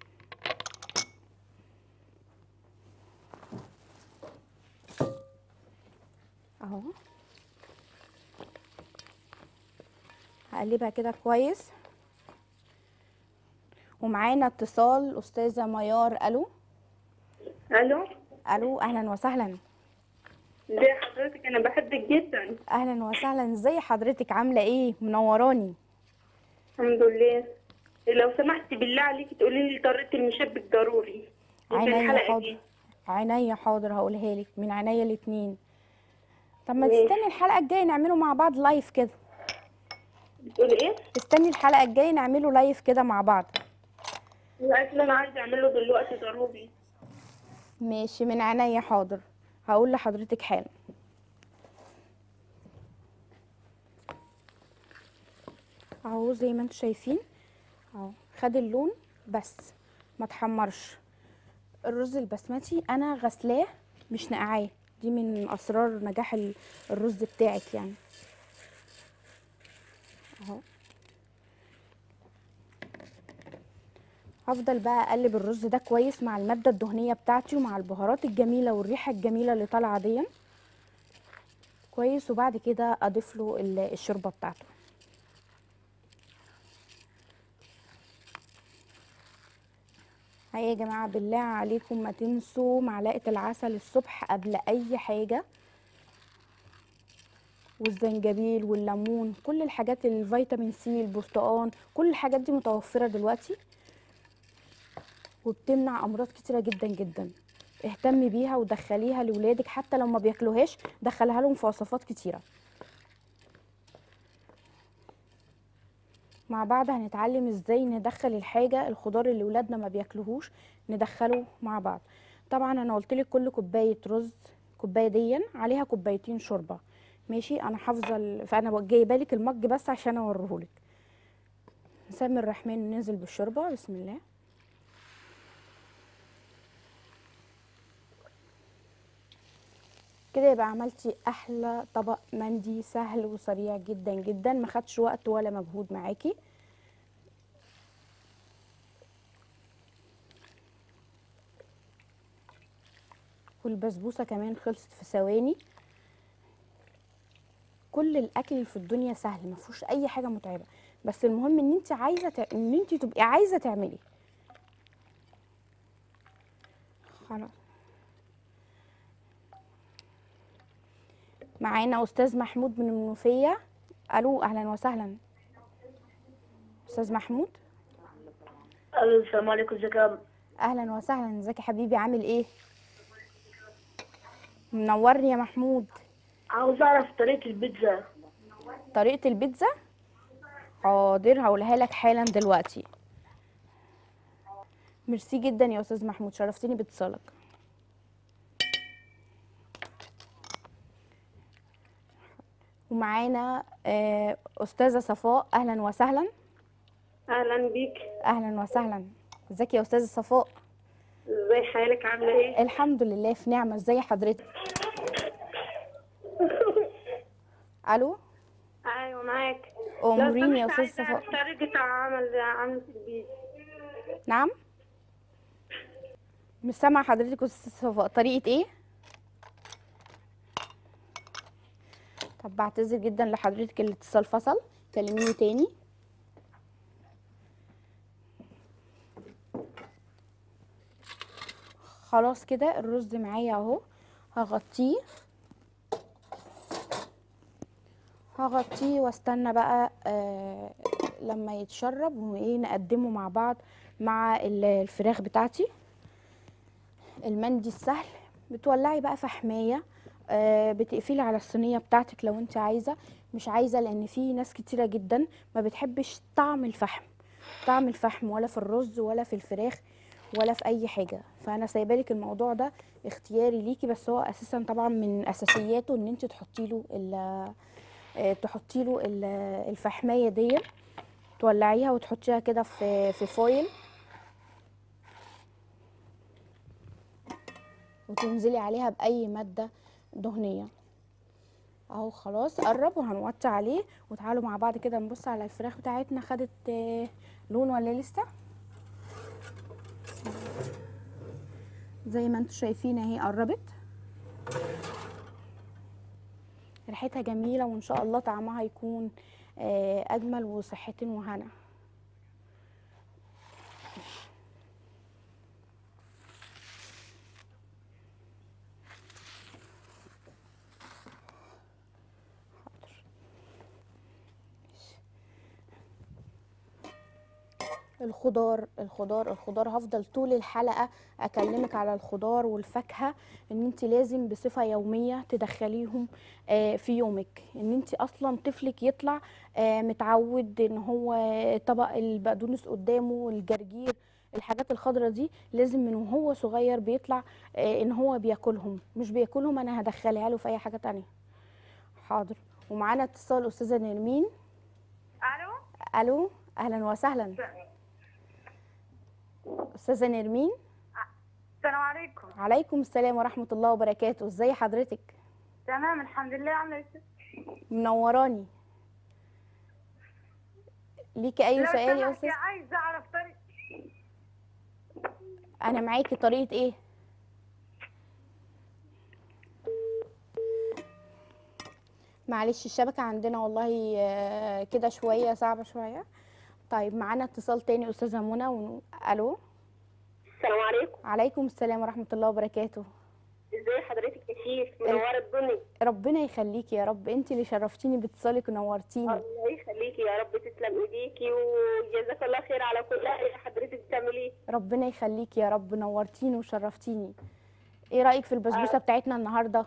اهو هقلبها كده كويس. ومعانا اتصال استاذه ميار. الو. الو. الو اهلا وسهلا. ازي حضرتك؟ انا بحبك جدا. اهلا وسهلا، ازي حضرتك؟ عامله ايه؟ منوراني. الحمد لله. لو سمحتي بالله عليكي تقولي لي طريقه المشبك ضروري عشان عينيا الحلقه حاضر. دي. عينيا حاضر، هقولها لك من عينيا الاتنين. طب ما ماشي. تستني الحلقه الجايه نعمله مع بعض لايف كده. بتقولي ايه؟ استني الحلقه الجايه نعمله لايف كده مع بعض. الاكل انا عايزه اعمله دلوقتي ضروري. ماشي من عينيا حاضر، هقول لحضرتك حالا. اهو زي ما انتم شايفين اهو خد اللون بس ما تحمرش. الرز البسمتي انا غسلاه مش نقعاه، دي من اسرار نجاح ال- الرز بتاعك يعني. اهو هفضل بقى اقلب الرز ده كويس مع الماده الدهنيه بتاعتي ومع البهارات الجميله والريحه الجميله اللي طالعه دي كويس. وبعد كده اضيف له ال- الشوربه بتاعته. هيا يا جماعه بالله عليكم ما تنسوا معلقه العسل الصبح قبل اي حاجه، والزنجبيل والليمون، كل الحاجات، الفيتامين سي، البرتقال، كل الحاجات دي متوفره دلوقتي وبتمنع امراض كتيره جدا جدا. اهتمي بيها ودخليها لاولادك، حتى لو ما بياكلوهاش دخلها لهم في وصفات كتيره. مع بعض هنتعلم ازاي ندخل الحاجه، الخضار اللي ولادنا ما بياكلوهوش ندخله مع بعض. طبعا انا قلت لك كل كوبايه رز كوبايه دي عليها كوبايتين شوربه. ماشي انا حافظه ال- فانا جايبه لك المج بس عشان اوريهولك. نسمي الرحمن وننزل بالشوربه. بسم الله. كده يبقى عملتي احلى طبق مندي سهل وسريع جدا جدا، ما خدش وقت ولا مجهود معاكي. والبسبوسه كمان خلصت في ثواني. كل الاكل اللي في الدنيا سهل، ما فيهوش اي حاجه متعبه، بس المهم ان انت عايزه تع... ان انت تبقي عايزه تعملي. خلاص. معانا استاذ محمود من المنوفيه. الو اهلا وسهلا استاذ محمود. الو السلام عليكم. ازيك يا عم؟ اهلا وسهلا، ازيك يا حبيبي؟ عامل ايه؟ منورني يا محمود. عاوز اعرف طريقه البيتزا. طريقه البيتزا حاضر هقولها لك حالا دلوقتي. ميرسي جدا يا استاذ محمود، شرفتني باتصالك. ومعانا آه، استاذه صفاء. اهلا وسهلا. اهلا بيك. اهلا وسهلا، ازيك يا استاذه صفاء؟ ازاي حالك؟ عامله ايه؟ الحمد لله في نعمه، ازي حضرتك؟ الو. ايوه معاك. لو اموريني يا سمحت استاذه عايزه اعرف صفاء. طريقه عمل عمل البيتزا. نعم مش سامعه حضرتك يا استاذه صفاء، طريقه ايه؟ طب بعتذر جدا لحضرتك، الاتصال فصل، كلميني تاني. خلاص كده الرز معايا اهو. هغطيه هغطيه واستنى بقى آه لما يتشرب وايه نقدمه مع بعض مع ال- الفراخ بتاعتي. المندي السهل، بتولعي بقى فحمية، آه بتقفلي على الصينية بتاعتك لو انت عايزة. مش عايزة لان في ناس كتيرة جدا ما بتحبش طعم الفحم، طعم الفحم ولا في الرز ولا في الفراخ ولا في اي حاجة. فانا سايبالك الموضوع ده اختياري ليكي، بس هو اساسا طبعا من اساسياته ان انت تحطي له آه، تحطي له ال- الفحمية دي، تولعيها وتحطيها كده في في فويل وتنزلي عليها بأي مادة دهنية. اهو خلاص قرب وهنوطي عليه. وتعالوا مع بعض كده نبص على الفراخ بتاعتنا خدت آه، لون ولا لسه. زي ما انتم شايفين اهي قربت، ريحتها جميله وان شاء الله طعمها يكون آه، اجمل وصحة وهنا. الخضار الخضار الخضار هفضل طول الحلقة اكلمك على الخضار والفاكهة، ان انت لازم بصفة يومية تدخليهم آه، في يومك. ان انت اصلا طفلك يطلع آه، متعود ان هو طبق البقدونس قدامه، الجرجير، الحاجات الخضرة دي لازم من وهو صغير بيطلع آه، ان هو بياكلهم. مش بياكلهم انا هدخلها له في اي حاجة تانية. حاضر. ومعانا اتصال استاذة نرمين. الو. الو، اهلا وسهلا استاذة نرمين. السلام عليكم. عليكم السلام ورحمة الله وبركاته. ازي حضرتك؟ تمام الحمد لله. عامله ايه؟ منوراني. ليكي اي لو سؤال يا سمحتي استاذ؟ عايزه اعرف طريق. انا معاكي. طريقة ايه؟ معلش الشبكة عندنا والله آه، كده شوية صعبة شوية. طيب معانا اتصال تاني استاذة منى ون... الو. السلام عليكم. عليكم السلام ورحمة الله وبركاته. ازي حضرتك يا شيخ؟ منوره الدنيا. ربنا يخليكي يا رب، انت اللي شرفتيني باتصالك ونورتيني. الله يخليكي يا رب، تسلم ايديكي وجزاك الله خير على كل حاجه حضرتك بتعمليه. ربنا يخليكي يا رب، نورتيني وشرفتيني. ايه رأيك في البسبوسة آه. بتاعتنا النهاردة؟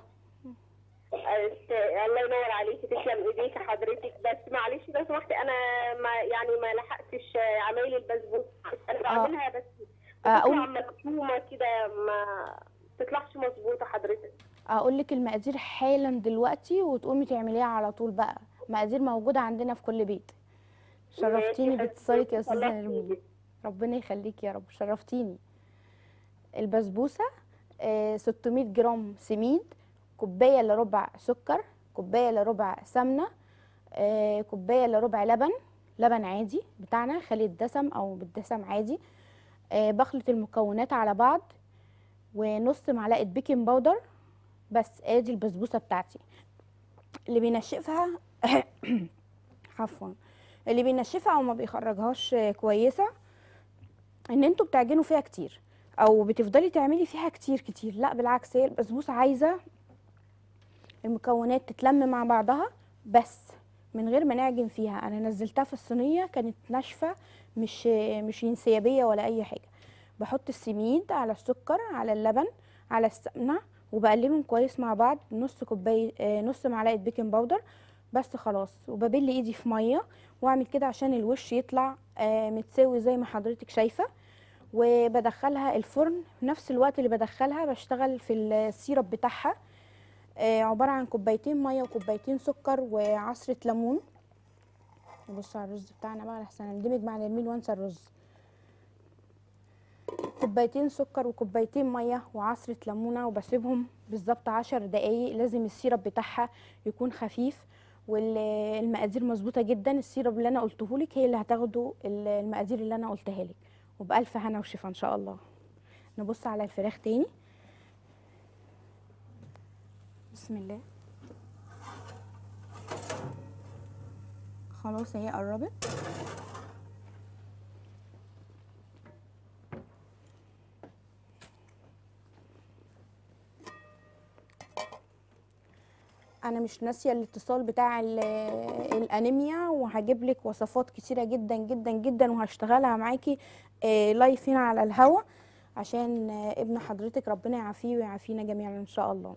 است- الله ينور عليكي، تسلم ايديكي حضرتك. بس معلش لو سمحتي انا ما يعني ما لحقتش عمايل البسبوسه، انا بعملها بس أقول- بتطلع مكتومه كده، ما تطلعش مظبوطه حضرتك. اقول لك المقادير حالا دلوقتي وتقومي تعمليها على طول بقى. مقادير موجوده عندنا في كل بيت. شرفتيني ماشي يا باتصالك يا حبيبتي، استاذه الله نرمين. يخليكي. ربنا يخليكي يا رب، شرفتيني. البسبوسه آه، ستمية جرام سميد، كوبايه الا ربع سكر، كوبايه الا ربع سمنه، آه، كوبايه الا ربع لبن، لبن عادي بتاعنا خالي الدسم او بالدسم عادي. آه، بخلط المكونات على بعض، ونص معلقه بيكنج باودر. بس ادي البسبوسه بتاعتي. اللي بينشفها عفوا، اللي بينشفها او ما بيخرجهاش كويسه ان انتوا بتعجنوا فيها كتير او بتفضلي تعملي فيها كتير كتير. لا بالعكس، هي البسبوسه عايزه المكونات تتلم مع بعضها بس من غير ما نعجن فيها. انا نزلتها في الصينيه كانت ناشفه، مش مش انسيابيه ولا اي حاجه. بحط السميد على السكر على اللبن على السمنه وبقلبهم كويس مع بعض. نص كوبايه آه، نص معلقه بيكنج باودر بس خلاص. وببل ايدي في ميه واعمل كده عشان الوش يطلع آه، متساوي زي ما حضرتك شايفه. وبدخلها الفرن في نفس الوقت اللي بدخلها بشتغل في السيرب بتاعها. آه، عباره عن كوبايتين ميه وكوبايتين سكر وعصره ليمون. نبص على الرز بتاعنا بقى لحسن اندمج مع نرمين وانسى الرز. كوبايتين سكر وكوبايتين ميه وعصره ليمونه وبسيبهم بالظبط عشر دقايق. لازم السيرب بتاعها يكون خفيف والمقادير مظبوطه جدا. السيرب اللي انا قلته لك هي اللي هتاخده المقادير اللي انا قلتها لك. وبالف هنا وشفا ان شاء الله. نبص على الفراخ تاني. بسم الله. خلاص هي قربت. انا مش ناسيه الاتصال بتاع ال- الانيميا، وهجيب لك وصفات كتيره جدا جدا جدا وهشتغلها معاكي آه، لايف هنا على الهوا عشان آه، ابن حضرتك ربنا يعافيه ويعافينا جميعا ان شاء الله.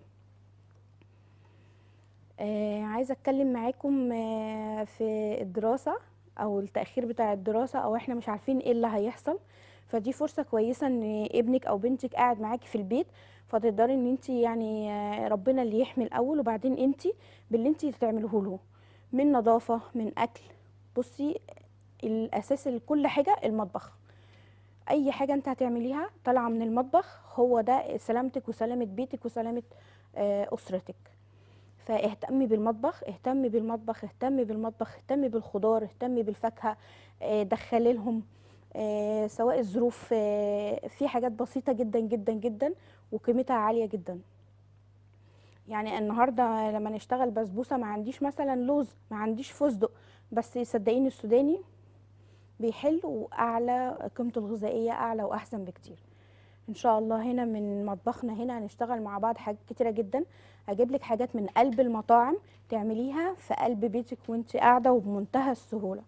آه، عايزه اتكلم معاكم آه، في الدراسه او التاخير بتاع الدراسه او احنا مش عارفين ايه اللي هيحصل. فدي فرصه كويسه ان ابنك او بنتك قاعد معاكي في البيت، فتقدري ان انت يعني آه، ربنا اللي يحمي الاول وبعدين انت باللي انت تعمله له من نظافه من اكل. بصي الاساس لكل حاجه المطبخ. اي حاجه انت هتعمليها طالعه من المطبخ هو ده سلامتك وسلامه بيتك وسلامه آه، اسرتك. فاهتمي بالمطبخ، اهتمي بالمطبخ، اهتمي بالمطبخ، اهتمي بالخضار، اهتمي بالفاكهه. آه، دخلي لهم آه، سواء الظروف، آه، في حاجات بسيطه جدا جدا جدا وقيمتها عاليه جدا. يعني النهارده لما نشتغل بسبوسه ما عنديش مثلا لوز، ما عنديش فستق، بس صدقيني السوداني بيحل واعلى قيمته الغذائيه اعلى واحسن بكتير. ان شاء الله هنا من مطبخنا هنا هنشتغل مع بعض حاجات كتيره جدا. هجيب لك حاجات من قلب المطاعم تعمليها في قلب بيتك وانت قاعده وبمنتهى السهوله.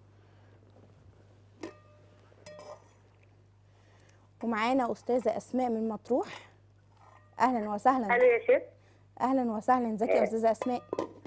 ومعانا استاذه اسماء من مطروح. اهلا وسهلا. الو يا شيف. اهلا وسهلا، ازيك يا استاذه اسماء؟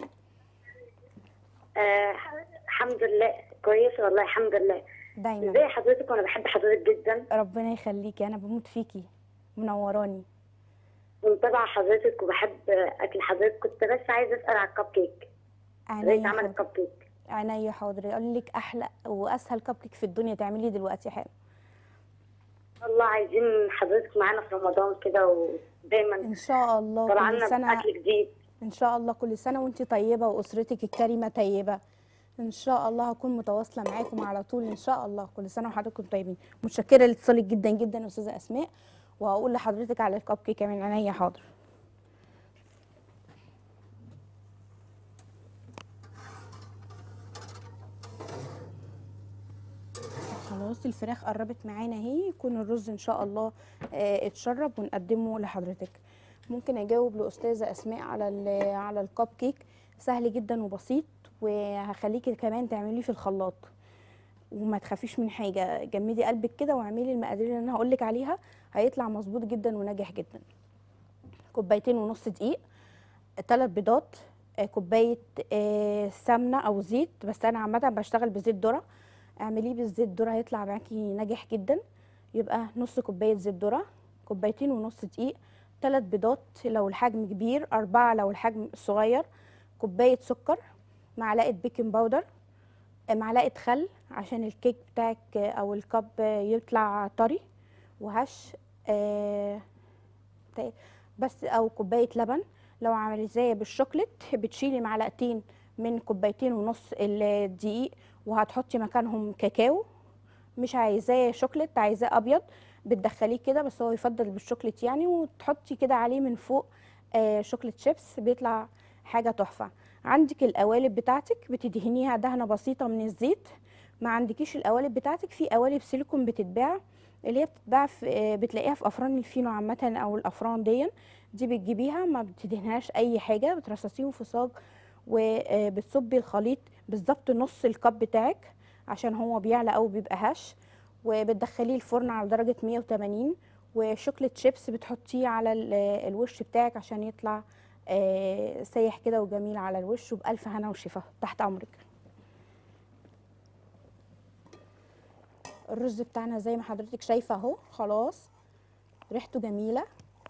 آه الحمد لله كويسه والله الحمد لله. دايما. ازي حضرتك؟ وانا بحب حضرتك جدا. ربنا يخليكي، انا بموت فيكي، منوراني. ومتابعه حضرتك وبحب اكل حضرتك. كنت بس عايزه اسال على الكب كيك. ازاي عينيا تعمل حاضر. الكب كيك؟ عينيا حاضر، اقول لك احلى واسهل كب كيك في الدنيا تعمليه دلوقتي حالا. والله عايزين حضرتك معانا في رمضان كده ودايما ان شاء الله كل طلعنا سنه. باكل جديد. ان شاء الله كل سنه وانت طيبه واسرتك الكريمه طيبه. ان شاء الله هكون متواصله معاكم على طول ان شاء الله. كل سنه وحضراتكم طيبين. متشكره لاتصالك جدا جدا يا استاذه اسماء، وهقول لحضرتك على الكب كيك من عينيا حاضر. خلاص الفراخ قربت معانا اهي، يكون الرز ان شاء الله آه اتشرب ونقدمه لحضرتك. ممكن اجاوب لاستاذه اسماء على على الكب كيك؟ سهل جدا وبسيط، وهخليكي كمان تعمليه في الخلاط وما تخافيش من حاجه. جمدي قلبك كده واعملي المقادير اللي انا هقول لك عليها، هيطلع مظبوط جدا وناجح جدا. كوبايتين ونص دقيق، ثلاث بيضات، آه كوبايه آه سمنه او زيت، بس انا عامه بشتغل بزيت ذره. اعمليه بالزيت ذره هيطلع معاكي ناجح جدا. يبقى نص كوبايه زيت ذره، كوبايتين ونص دقيق، ثلاث بيضات لو الحجم كبير، أربعة لو الحجم صغير، كوبايه سكر، معلقه بيكنج باودر، معلقه خل عشان الكيك بتاعك او الكب يطلع طري وهش، آه بس، او كوبايه لبن. لو عايزاه بالشوكليت بتشيلي معلقتين من كوبايتين ونص الدقيق وهتحطي مكانهم كاكاو. مش عايزاه شوكليت، عايزاه ابيض، بتدخليه كده، بس هو يفضل بالشوكليت يعني، وتحطي كده عليه من فوق آه شوكليت شيبس، بيطلع حاجه تحفه. عندك القوالب بتاعتك بتدهنيها دهنه بسيطه من الزيت. ما عندكيش القوالب بتاعتك، في قوالب سيليكون بتتباع، اللي هي بتتباع في آه بتلاقيها في افران الفينو عامه او الافران دي دي بتجيبيها، ما بتدهنهاش اي حاجه، بترصصيهم في صاج وبتصبي الخليط بالظبط نص الكب بتاعك عشان هو بيعلى او بيبقى هش، وبتدخليه الفرن على درجه مية وتمانين. وشوكليت شيبس بتحطيه على الوش بتاعك عشان يطلع آه سايح كده وجميل على الوش، وبألف هنا وشفا تحت امرك. الرز بتاعنا زي ما حضرتك شايفه اهو، خلاص ريحته جميله.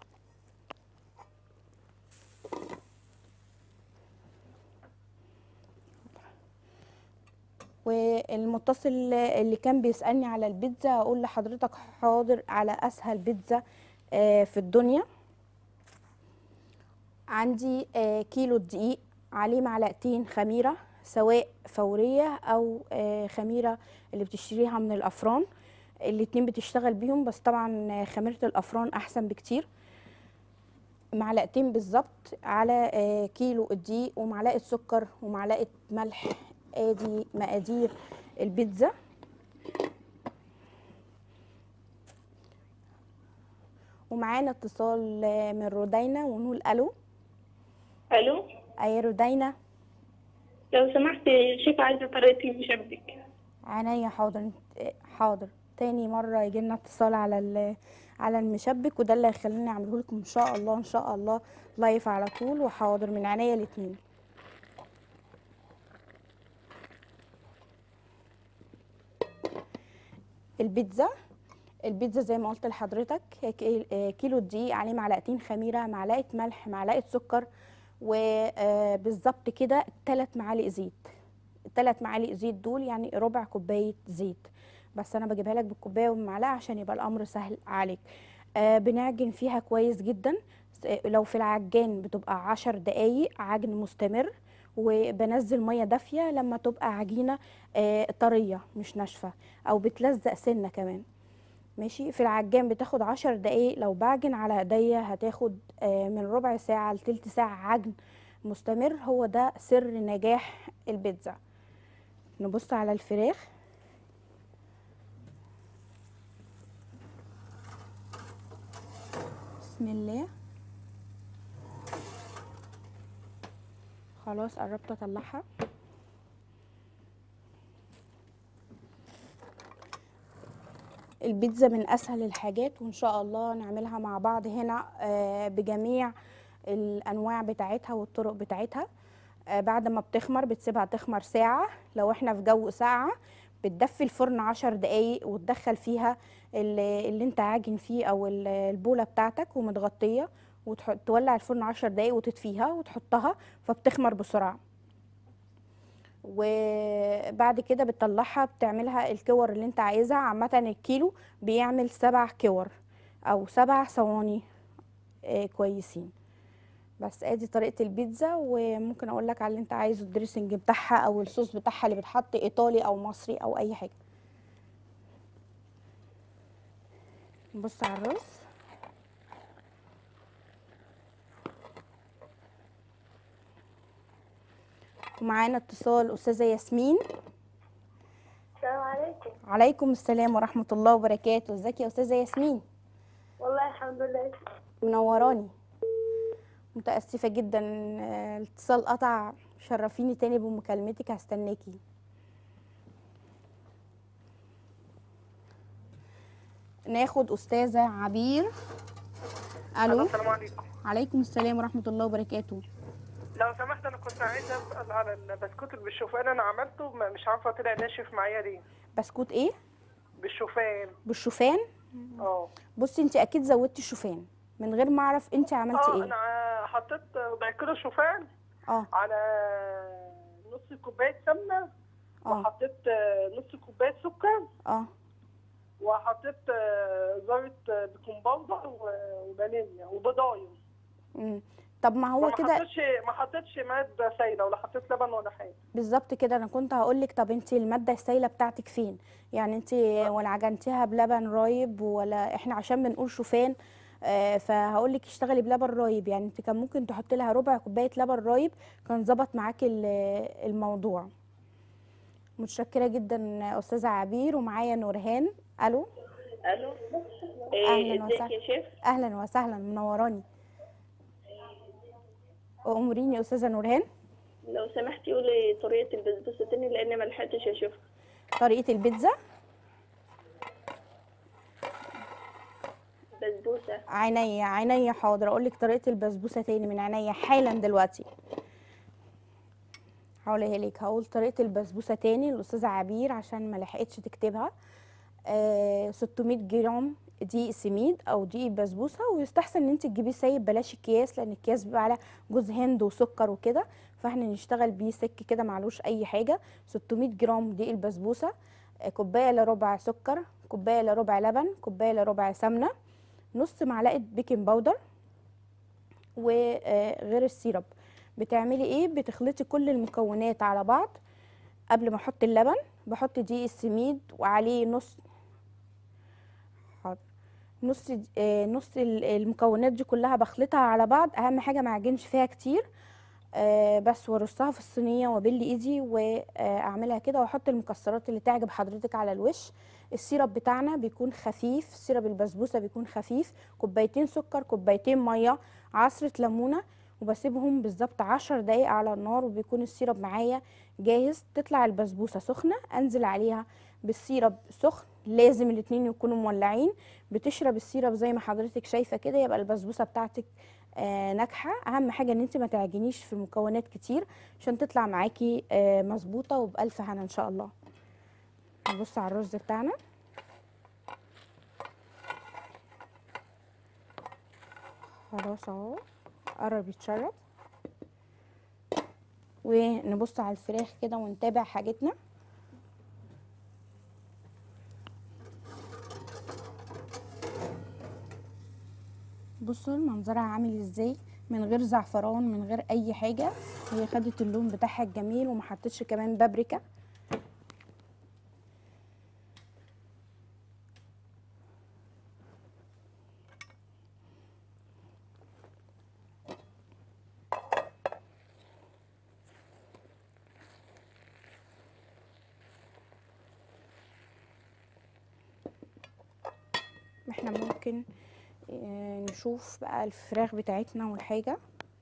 والمتصل اللي كان بيسألني على البيتزا اقول لحضرتك حاضر على اسهل بيتزا في الدنيا. عندي كيلو دقيق، عليه معلقتين خميره سواء فوريه او خميره اللي بتشتريها من الافران، الاتنين بتشتغل بيهم، بس طبعا خميره الافران احسن بكتير. معلقتين بالظبط على كيلو الدقيق، ومعلقه سكر ومعلقه ملح. ادي مقادير البيتزا. ومعانا اتصال من رودينا ونقول الو. الو. اي رودينا، لو سمحت شيف عايزه طريقه المشبك. عينيا حاضر. حاضر، تاني مره يجي لنا اتصال على على المشبك، وده اللي هيخليني اعمله لكم ان شاء الله ان شاء الله لايف على طول، وحاضر من عينيا الاثنين. البيتزا البيتزا زي ما قلت لحضرتك، كيلو دقيق عليه معلقتين خميره، معلقه ملح، معلقه سكر، وبالظبط كده ثلاث معالق زيت. الثلاث معالق زيت دول يعني ربع كوبايه زيت، بس انا بجيبها لك بالكوبايه والمعلقه عشان يبقى الامر سهل عليك. آه بنعجن فيها كويس جدا، لو في العجان بتبقى عشر دقايق عجن مستمر، وبنزل ميه دافيه لما تبقى عجينه آه، طريه مش ناشفه، او بتلزق سنه كمان. ماشي. في العجان بتاخد عشر دقايق، لو بعجن على ايديا هتاخد آه، من ربع ساعه لتلت ساعه عجن مستمر. هو ده سر نجاح البيتزا. نبص على الفراخ. بسم الله. خلاص قربت اطلعها. البيتزا من اسهل الحاجات، وان شاء الله نعملها مع بعض هنا آه، بجميع الانواع بتاعتها والطرق بتاعتها. آه، بعد ما بتخمر بتسيبها تخمر ساعة. لو احنا في جو ساقعة بتدفي الفرن عشر دقايق وتدخل فيها اللي, اللي انت عاجن فيه او ال- البولة بتاعتك ومتغطية، وتولع الفرن عشر دقايق وتطفيها وتحطها، فبتخمر بسرعة. وبعد كده بتطلعها بتعملها الكور اللي انت عايزها. عامة الكيلو بيعمل سبع كور او سبع صواني آه، كويسين. بس ادي طريقة البيتزا. وممكن اقول لك على اللي انت عايزه، الدريسنج بتاعها او الصوص بتاعها اللي بتحط ايطالي او مصري او اي حاجة. نبص على الرز. ومعانا اتصال استاذة ياسمين. السلام عليكم. عليكم السلام ورحمة الله وبركاته. ازيك يا استاذة ياسمين؟ والله الحمد لله. منوراني. متأسفة جدا آه، الاتصال قطع. شرفيني تاني بمكالمتك، هستناكي. ناخد أستاذة عبير. ألو. السلام عليكم. عليكم السلام ورحمة الله وبركاته. لو سمحت انا كنت عايزه اسال على البسكوت اللي بالشوفان، انا عملته ما- مش عارفه طلع ناشف معايا ليه. بسكوت ايه؟ بالشوفان. بالشوفان. اه بصي انت اكيد زودتي الشوفان من غير ما اعرف انت عملتي اه ايه. انا ع- حطيت ربع كيلو شوفان اه على نص كوبايه سمنه، اه وحطيت نص كوبايه سكر، اه وحطيت ذره بيكنج باودر و- وفانيليا وبضايم. امم طب ما ما هو ما كده حطيتش ما حطيتش ماده سايله ولا حطيت لبن ولا حاجه. بالظبط كده. انا كنت هقول لك طب انت الماده السائله بتاعتك فين؟ يعني انت ولا عجنتيها بلبن رايب، ولا احنا عشان بنقول شوفان آه فهقول لك اشتغلي بلبن رايب. يعني انت كان ممكن تحطي لها ربع كوبايه لبن رايب، كان ظبط معاكي ال- الموضوع. متشكره جدا استاذه عبير. ومعايا نورهان. الو. الو. إيه، اهلا ازيك وسهلا. يا شيف؟ اهلا وسهلا، منوراني. اموريني يا استاذه نورهان. لو سمحتي قولي طريقه البسبوسه تاني لان ما لحقتش اشوفها. طريقه البيتزا. بسبوسه. عينيا عينيا، حاضر اقول لك طريقه البسبوسه تاني من عينيا حالا دلوقتي. هقولها لك. هقول طريقه البسبوسه تاني الاستاذه عبير عشان ما لحقتش تكتبها. آه ستمية جرام دقيق سميد او دقيق بسبوسه، ويستحسن ان انت تجيبيه سايب بلاش اكياس، لان الكياس بيبقى على جوز هند وسكر وكده، فاحنا نشتغل بيه سك كده معلوش اي حاجه. ستمية جرام دقيق البسبوسه، آه كوبايه الا ربع سكر، كوبايه الا ربع لبن، كوبايه الا ربع سمنه، نص معلقه بيكنج باودر. وغير السيرب بتعملي ايه؟ بتخلطي كل المكونات على بعض. قبل ما احط اللبن بحط دقيق السميد وعليه نص حاضر نص آه، نص ال- المكونات دي كلها بخلطها على بعض. اهم حاجه ما اعجنش فيها كتير آه، بس وارصها في الصينيه وابل ايدي واعملها كده، واحط المكسرات اللي تعجب حضرتك على الوش. السيرب بتاعنا بيكون خفيف، سيرب البسبوسه بيكون خفيف. كوبايتين سكر، كوبايتين ميه، عصره ليمونه، وبسيبهم بالظبط عشر دقايق على النار، وبيكون السيرب معايا جاهز. تطلع البسبوسه سخنه، انزل عليها بالسيرب سخن، لازم الاتنين يكونوا مولعين. بتشرب السيرب زي ما حضرتك شايفه كده، يبقى البسبوسه بتاعتك آه ناجحه. اهم حاجه ان انت ما تعجنيش في مكونات كتير عشان تطلع معاكي آه مظبوطه وبالف هنا ان شاء الله. نبص على الرز بتاعنا. خلاص اهو قرب يتشرب. ونبص على الفراخ كده ونتابع حاجتنا. بصوا منظرها عامل ازاي، من غير زعفران من غير اي حاجه. هي خدت اللون بتاعها الجميل وما حطيتش كمان بابريكا. احنا ممكن آه، نشوف بقى الفراخ بتاعتنا والحاجه.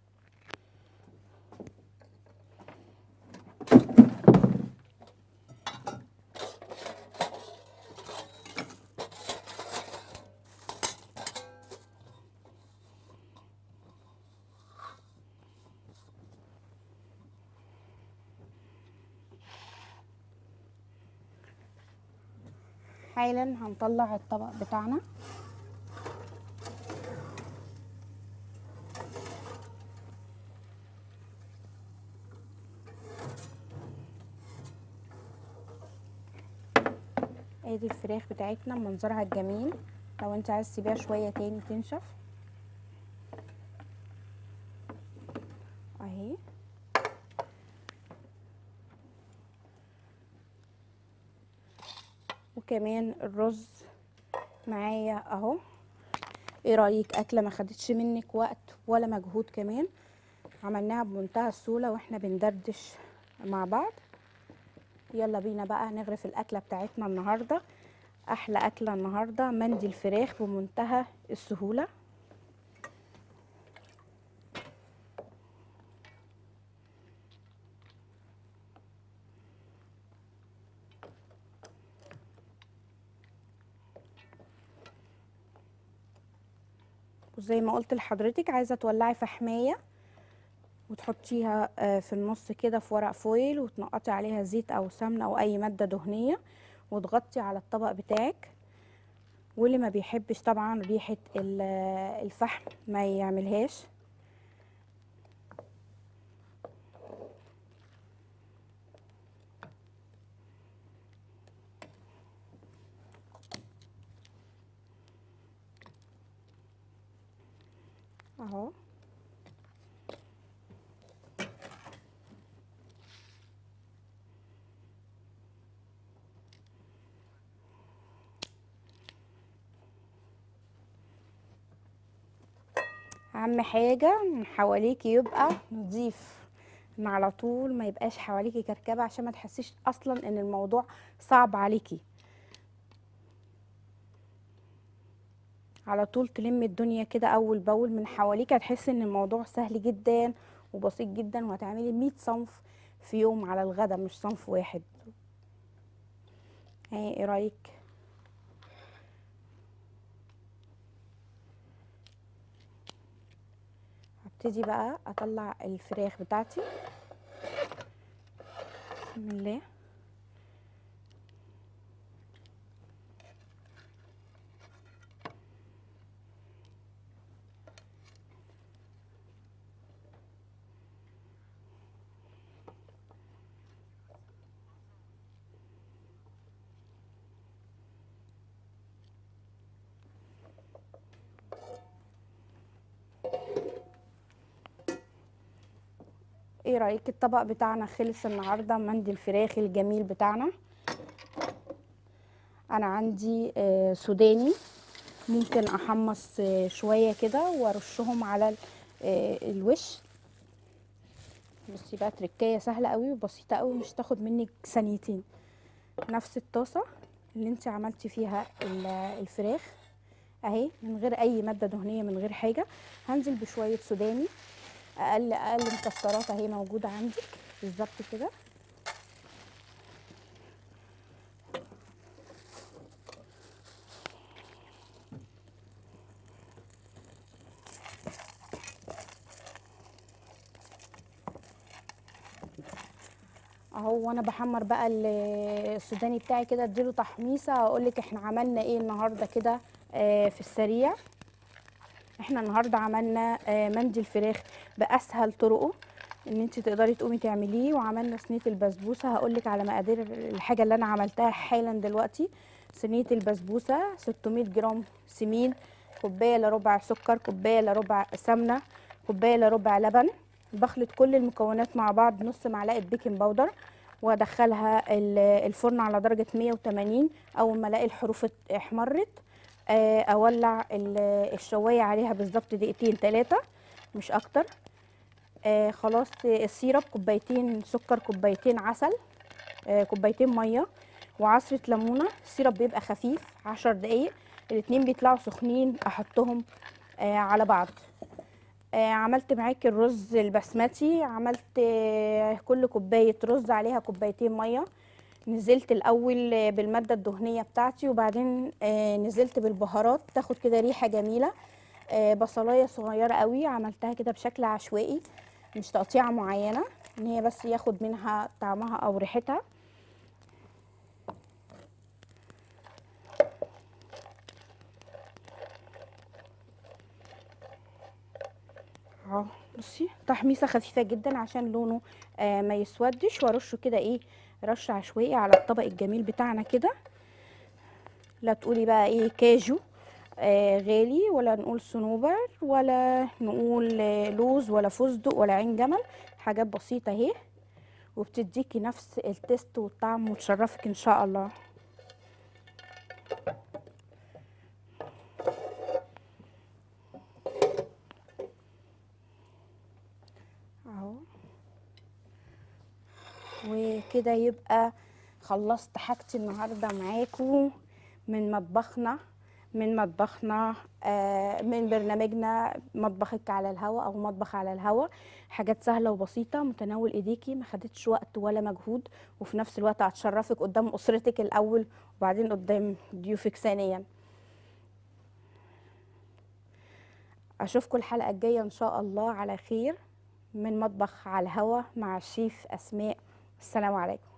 حالا هنطلع الطبق بتاعنا. ادي الفراخ بتاعتنا منظرها الجميل. لو انت عايز تسيبيها شويه تاني تنشف اهي. وكمان الرز معايا اهو. ايه رايك؟ اكله ما خدتش منك وقت ولا مجهود، كمان عملناها بمنتهى السهوله واحنا بندردش مع بعض. يلا بينا بقى نغرف الاكله بتاعتنا النهارده. احلى اكله النهارده مندي الفراخ بمنتهى السهوله. وزي ما قلت لحضرتك، عايزه تولعي فحمايه وتحطيها آه، في النص كده في ورق فويل، وتنقطي عليها زيت او سمنه او اي ماده دهنيه، وتغطي على الطبق بتاعك. واللي ما بيحبش طبعا ريحه ال- الفحم ما يعملهاش. اهو. اهم حاجه من حواليكي يبقى نظيف، ان على طول ما يبقاش حواليكي كركبه، عشان ما تحسيش اصلا ان الموضوع صعب عليكي. على طول تلمي الدنيا كده اول باول من حواليك، هتحسي ان الموضوع سهل جدا وبسيط جدا، وهتعملي مية صنف في يوم على الغدا مش صنف واحد. ايه إيه رايك؟ هبتدي بقى اطلع الفراخ بتاعتي. بسم الله. ايه رايك؟ الطبق بتاعنا خلص النهارده، مندي الفراخ الجميل بتاعنا. انا عندي آه، سوداني، ممكن احمص آه، شويه كده وارشهم على ال- آه، الوش. بصي بقى تركايه سهله قوي وبسيطه قوي، مش تاخد منك ثانيتين. نفس الطاسه اللي انت عملتي فيها ال- الفراخ اهي، من غير اي ماده دهنيه من غير حاجه. هنزل بشويه سوداني، اقل اقل مكسرات اهي موجوده عندك بالظبط كده. اهو. وانا بحمر بقى ال- السوداني بتاعي كده، اديله تحميصه. هقول لك احنا عملنا ايه النهارده كده آه، في السريع. احنا النهارده عملنا آه، مندي الفراخ باسهل طرقه ان انت تقدري تقومي تعمليه، وعملنا صينيه البسبوسه. هقول لك على مقادير الحاجه اللي انا عملتها حالا دلوقتي. صينيه البسبوسه ستمية جرام سمين، كوبايه الا ربع سكر، كوبايه الا ربع سمنه، كوبايه الا ربع لبن. بخلط كل المكونات مع بعض، نص معلقه بيكنج باودر، وادخلها ال- الفرن على درجه مية وتمانين. اول ما الاقي الحروف ات- احمرت آه، اولع ال- الشوايه عليها بالظبط دقيقتين ثلاثه مش اكتر. آه خلاص، السيرب كوبايتين سكر، كوبايتين عسل، آه كوبايتين ميه، وعصره ليمونه. السيرب بيبقى خفيف عشر دقايق، الاتنين بيطلعوا سخنين احطهم آه على بعض. آه عملت معاكي الرز البسمتي. عملت آه كل كوبايه رز عليها كوبايتين ميه. نزلت الاول آه، بالماده الدهنيه بتاعتي، وبعدين آه نزلت بالبهارات تاخد كده ريحه جميله. آه بصلايه صغيره قوي، عملتها كده بشكل عشوائي مش تقطيعه معينه، ان هي بس ياخد منها طعمها او ريحتها. اهو بصي، تحميصه خفيفه جدا عشان لونه آه ما يسودش، وارشه كده ايه رش عشوائي على الطبق الجميل بتاعنا كده. لا تقولي بقى ايه كاجو آه غالي، ولا نقول صنوبر، ولا نقول آه لوز، ولا فستق، ولا عين جمل. حاجات بسيطه اهي، وبتديكي نفس التست والطعم وتشرفك ان شاء الله. اهو، وكده يبقى خلصت حاجتي النهارده معاكم من مطبخنا من مطبخنا آه من برنامجنا مطبخك على الهوا او مطبخ على الهوا. حاجات سهله وبسيطه متناول ايديكي، ما خدتش وقت ولا مجهود، وفي نفس الوقت هتشرفك قدام اسرتك الاول، وبعدين قدام ضيوفك ثانيا. اشوفكم الحلقه الجايه ان شاء الله على خير من مطبخ على الهوا مع الشيف اسماء. السلام عليكم.